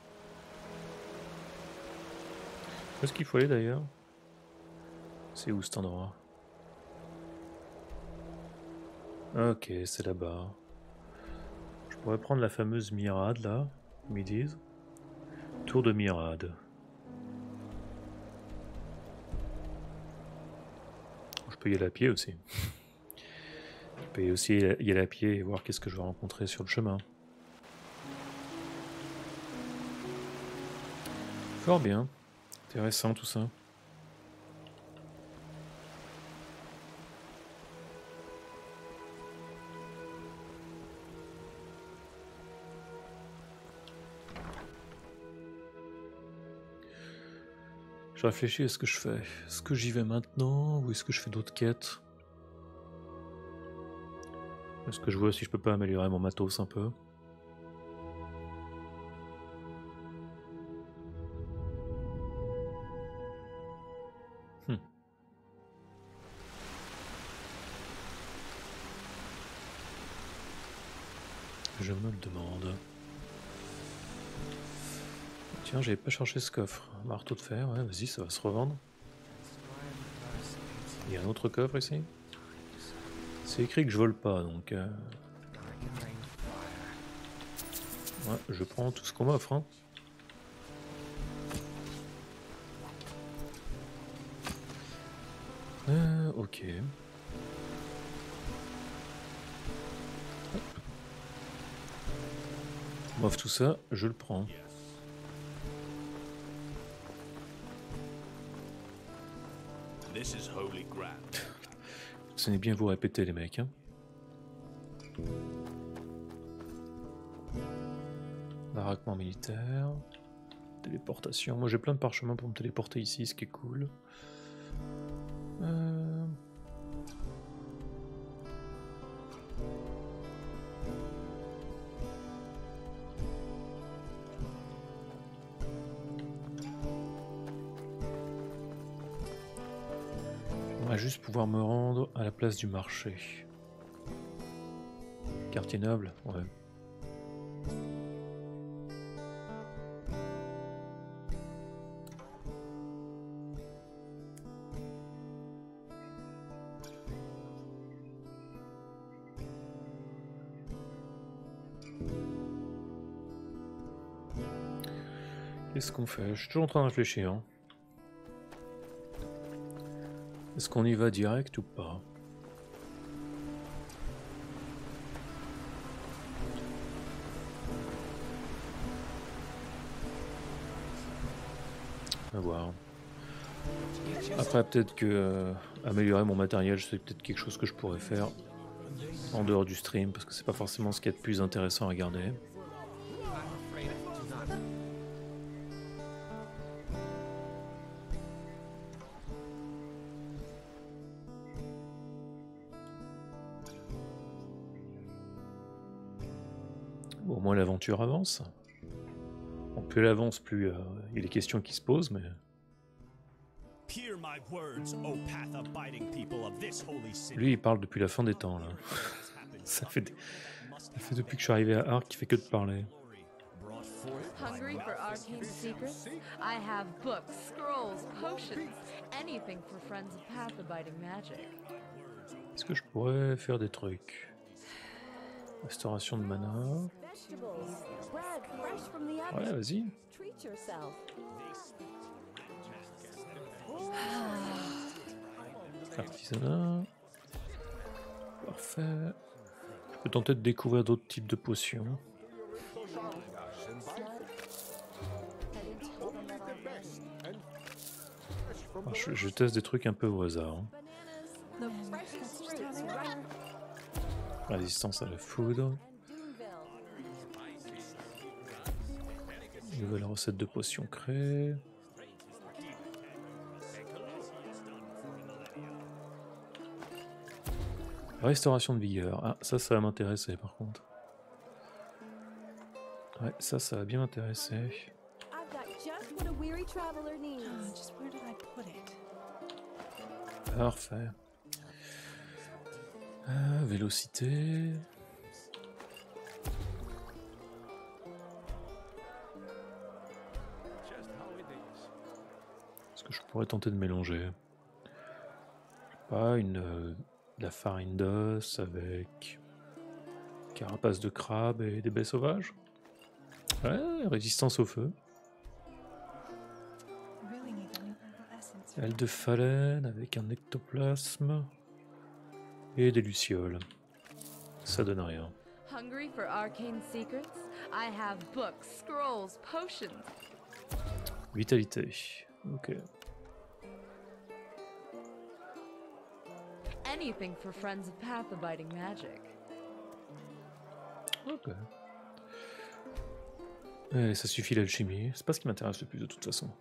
Où est-ce qu'il faut aller d'ailleurs? C'est où cet endroit? Ok, c'est là-bas. Je pourrais prendre la fameuse Myrade là, ils me disent. Tour de Myrade. Je peux y aller à pied aussi. Je peux aussi y aller à pied et voir qu'est-ce que je vais rencontrer sur le chemin. Fort bien. Intéressant tout ça. Je réfléchis à ce que je fais. Est-ce que j'y vais maintenant ou est-ce que je fais d'autres quêtes? Est-ce que je vois si je peux pas améliorer mon matos un peu? Je me le demande. Tiens, j'avais pas cherché ce coffre. Marteau de fer, ouais, vas-y, ça va se revendre. Il y a un autre coffre ici. C'est écrit que je vole pas, donc... Ouais, je prends tout ce qu'on m'offre, hein. Ok. On m'offre tout ça, je le prends. This is holy ground. Ce n'est bien vous répéter les mecs, hein. Baraquement militaire. Téléportation. Moi j'ai plein de parchemins pour me téléporter ici, ce qui est cool. J'aimerais juste pouvoir me rendre à la place du marché. Quartier noble, ouais. Qu'est-ce qu'on fait? Je suis toujours en train de réfléchir. Hein. Est-ce qu'on y va direct ou pas? On va voir. Après, peut-être que améliorer mon matériel, c'est peut-être quelque chose que je pourrais faire en dehors du stream, parce que c'est pas forcément ce qu'il y a de plus intéressant à regarder. Bon, au moins l'aventure avance. Bon, plus elle avance, plus il y a des questions qui se posent, mais... Hear my words, O path-abiding people of this holy city. Lui, il parle depuis la fin des temps, là. Ça fait depuis que je suis arrivé à Ark qu'il fait que de parler. Hungry for arcane secrets? I have books, scrolls, potions, anything for friends of path-abiding magic. Est-ce que je pourrais faire des trucs? Restauration de mana. Ouais, vas-y. Artisanat. Parfait. Je peux tenter de découvrir d'autres types de potions. Alors, je teste des trucs un peu au hasard. Hein. Résistance à la foudre. Nouvelle recette de potions créée. Restauration de vigueur. Ah, ça va m'intéresser par contre. Ouais, ça va bien m'intéresser. Parfait. Vélocité. Est-ce que je pourrais tenter de mélanger? Je sais pas, de la farine d'os avec carapace de crabe et des baies sauvages. Ouais, résistance au feu. Aile de phalène avec un ectoplasme et des lucioles. Ça donne rien. Hungry for arcane secrets? I have books, scrolls, potions. Vitalité. Ok. Anything for friends of path-abiding magic. Ok. Et ça suffit l'alchimie. C'est pas ce qui m'intéresse le plus de toute façon.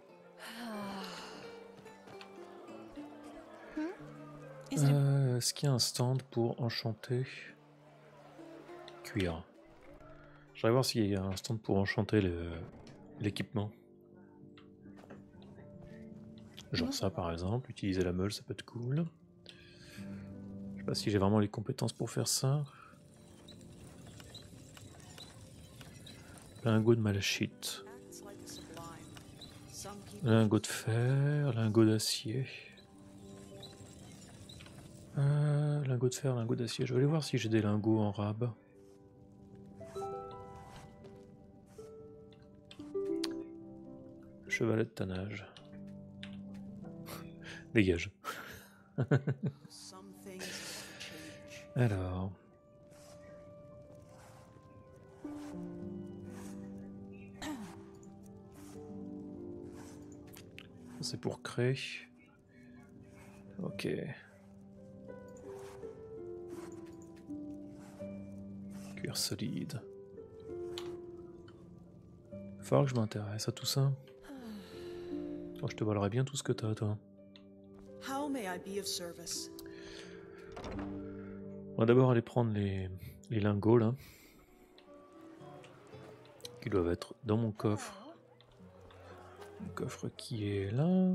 Est-ce qu'il y a un stand pour enchanter cuir? Je vais voir s'il y a un stand pour enchanter l'équipement. Genre ça par exemple, utiliser la meule ça peut être cool. Je sais pas si j'ai vraiment les compétences pour faire ça. Lingot de malachite. Lingot de fer, lingot d'acier. Lingot de fer, lingot d'acier. Je vais aller voir si j'ai des lingots en rab. Chevalet de tannage. Dégage. Alors. C'est pour créer. Ok. Cuir solide. Il faut que je m'intéresse à tout ça. Oh, je te volerai bien tout ce que t'as, toi. How may I be of service? On va d'abord aller prendre les lingots, là. Qui doivent être dans mon coffre. Le coffre qui est là.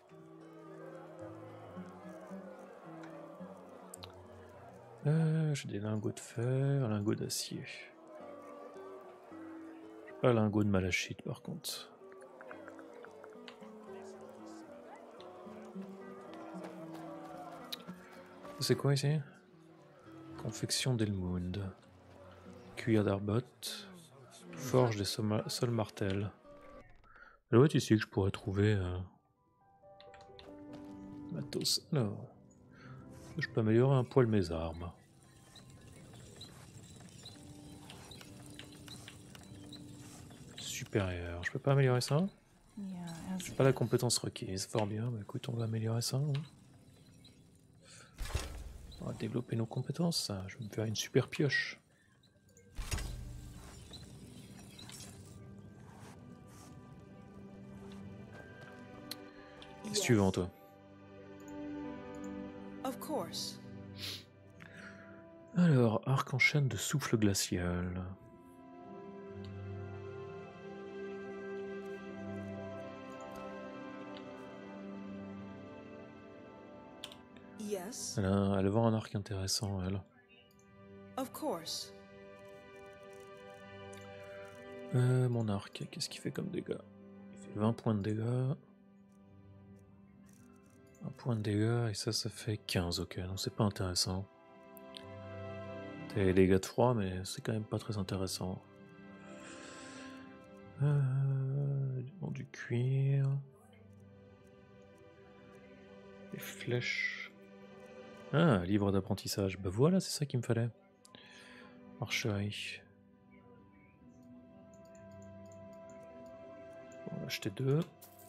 J'ai des lingots de fer, lingots d'acier. J'ai pas lingots de malachite par contre. C'est quoi ici? Confection d'Elmund. Cuir d'Arbot. Forge des sols martels. Ça doit être ici que je pourrais trouver matos. Alors, je peux améliorer un poil mes armes. Supérieur. Je peux pas améliorer ça? J'ai pas la compétence requise. Fort bien. Bah, écoute, on va améliorer ça. Hein. On va développer nos compétences. Je vais me faire une super pioche. Qu'est-ce que tu veux en toi? Of course. Alors, arc en chaîne de souffle glacial. Yes, Elle vend un arc intéressant, elle. of course. Mon arc, qu'est-ce qu'il fait comme dégâts? Il fait 20 points de dégâts. 1 point de dégâts, et ça fait 15, ok, donc c'est pas intéressant. T'as les dégâts de froid, mais c'est quand même pas très intéressant. Dans du cuir. Les flèches. Ah, livre d'apprentissage. Bah voilà, c'est ça qu'il me fallait. Archerie. On va acheter 2.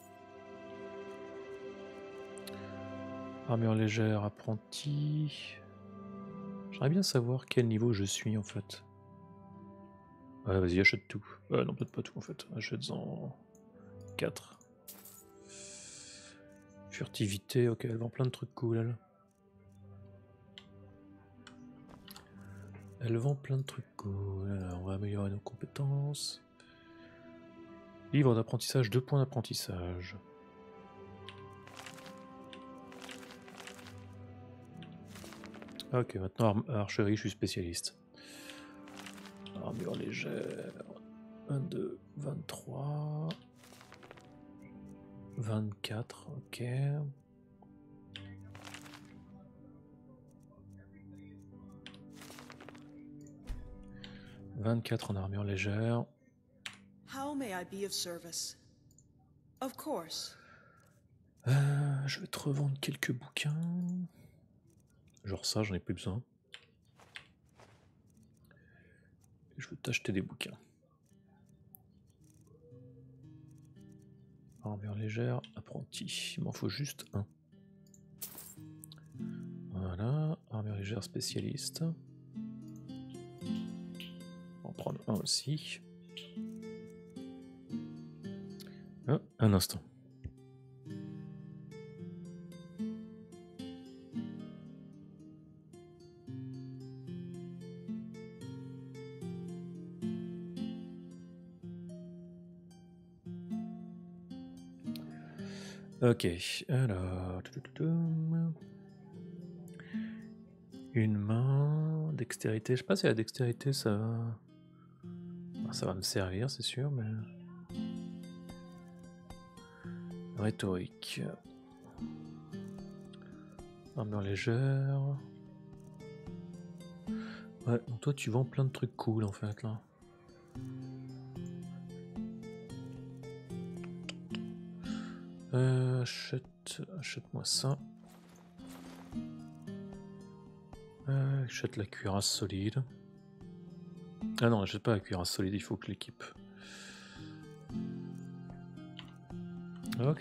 Armure légère, apprenti. J'aimerais bien savoir quel niveau je suis en fait. Ouais, vas-y, achète tout. Non, peut-être pas tout en fait. Achète-en 4. Furtivité, ok, elle vend plein de trucs cool, elle. Elle vend plein de trucs cool. Alors, on va améliorer nos compétences. Livre d'apprentissage, 2 points d'apprentissage. Ok, maintenant archerie, je suis spécialiste. Armure légère. 22, 23. 24, ok. « 24 en armure légère. » How may I be of service? Of course. Je vais te revendre quelques bouquins. Genre ça, j'en ai plus besoin. Je veux t'acheter des bouquins. Armure légère, apprenti. Il m'en faut juste un. Voilà, armure légère spécialiste. On va en prendre un aussi. Ah, un instant. Ok, alors... Une main... Dextérité, je sais pas si la dextérité ça va... Enfin, ça va me servir, c'est sûr, mais... Rhétorique... Armure légère... Ouais, donc toi tu vends plein de trucs cool en fait, là. Achète-moi ça. Achète la cuirasse solide. Ah non, achète pas la cuirasse solide, il faut que je l'équipe. Ok.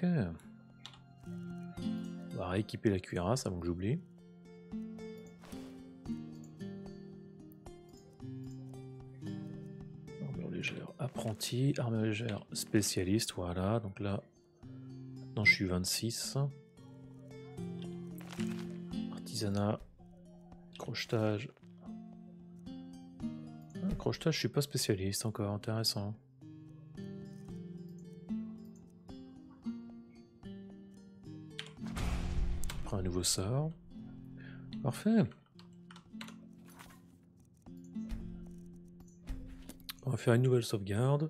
On va rééquiper la cuirasse avant que j'oublie. Armure légère apprenti, armure légère spécialiste, voilà, donc là... Non, je suis 26. Artisanat. Crochetage. Crochetage, je suis pas spécialiste encore, intéressant. On prend un nouveau sort. Parfait. On va faire une nouvelle sauvegarde.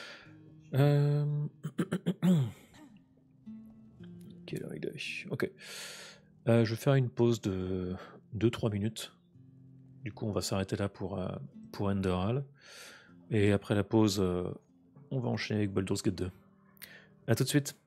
Quelle heure il est ? Ok. Je vais faire une pause de 2-3 minutes. Du coup, on va s'arrêter là pour Enderal. Et après la pause, on va enchaîner avec Baldur's Gate 2. A tout de suite.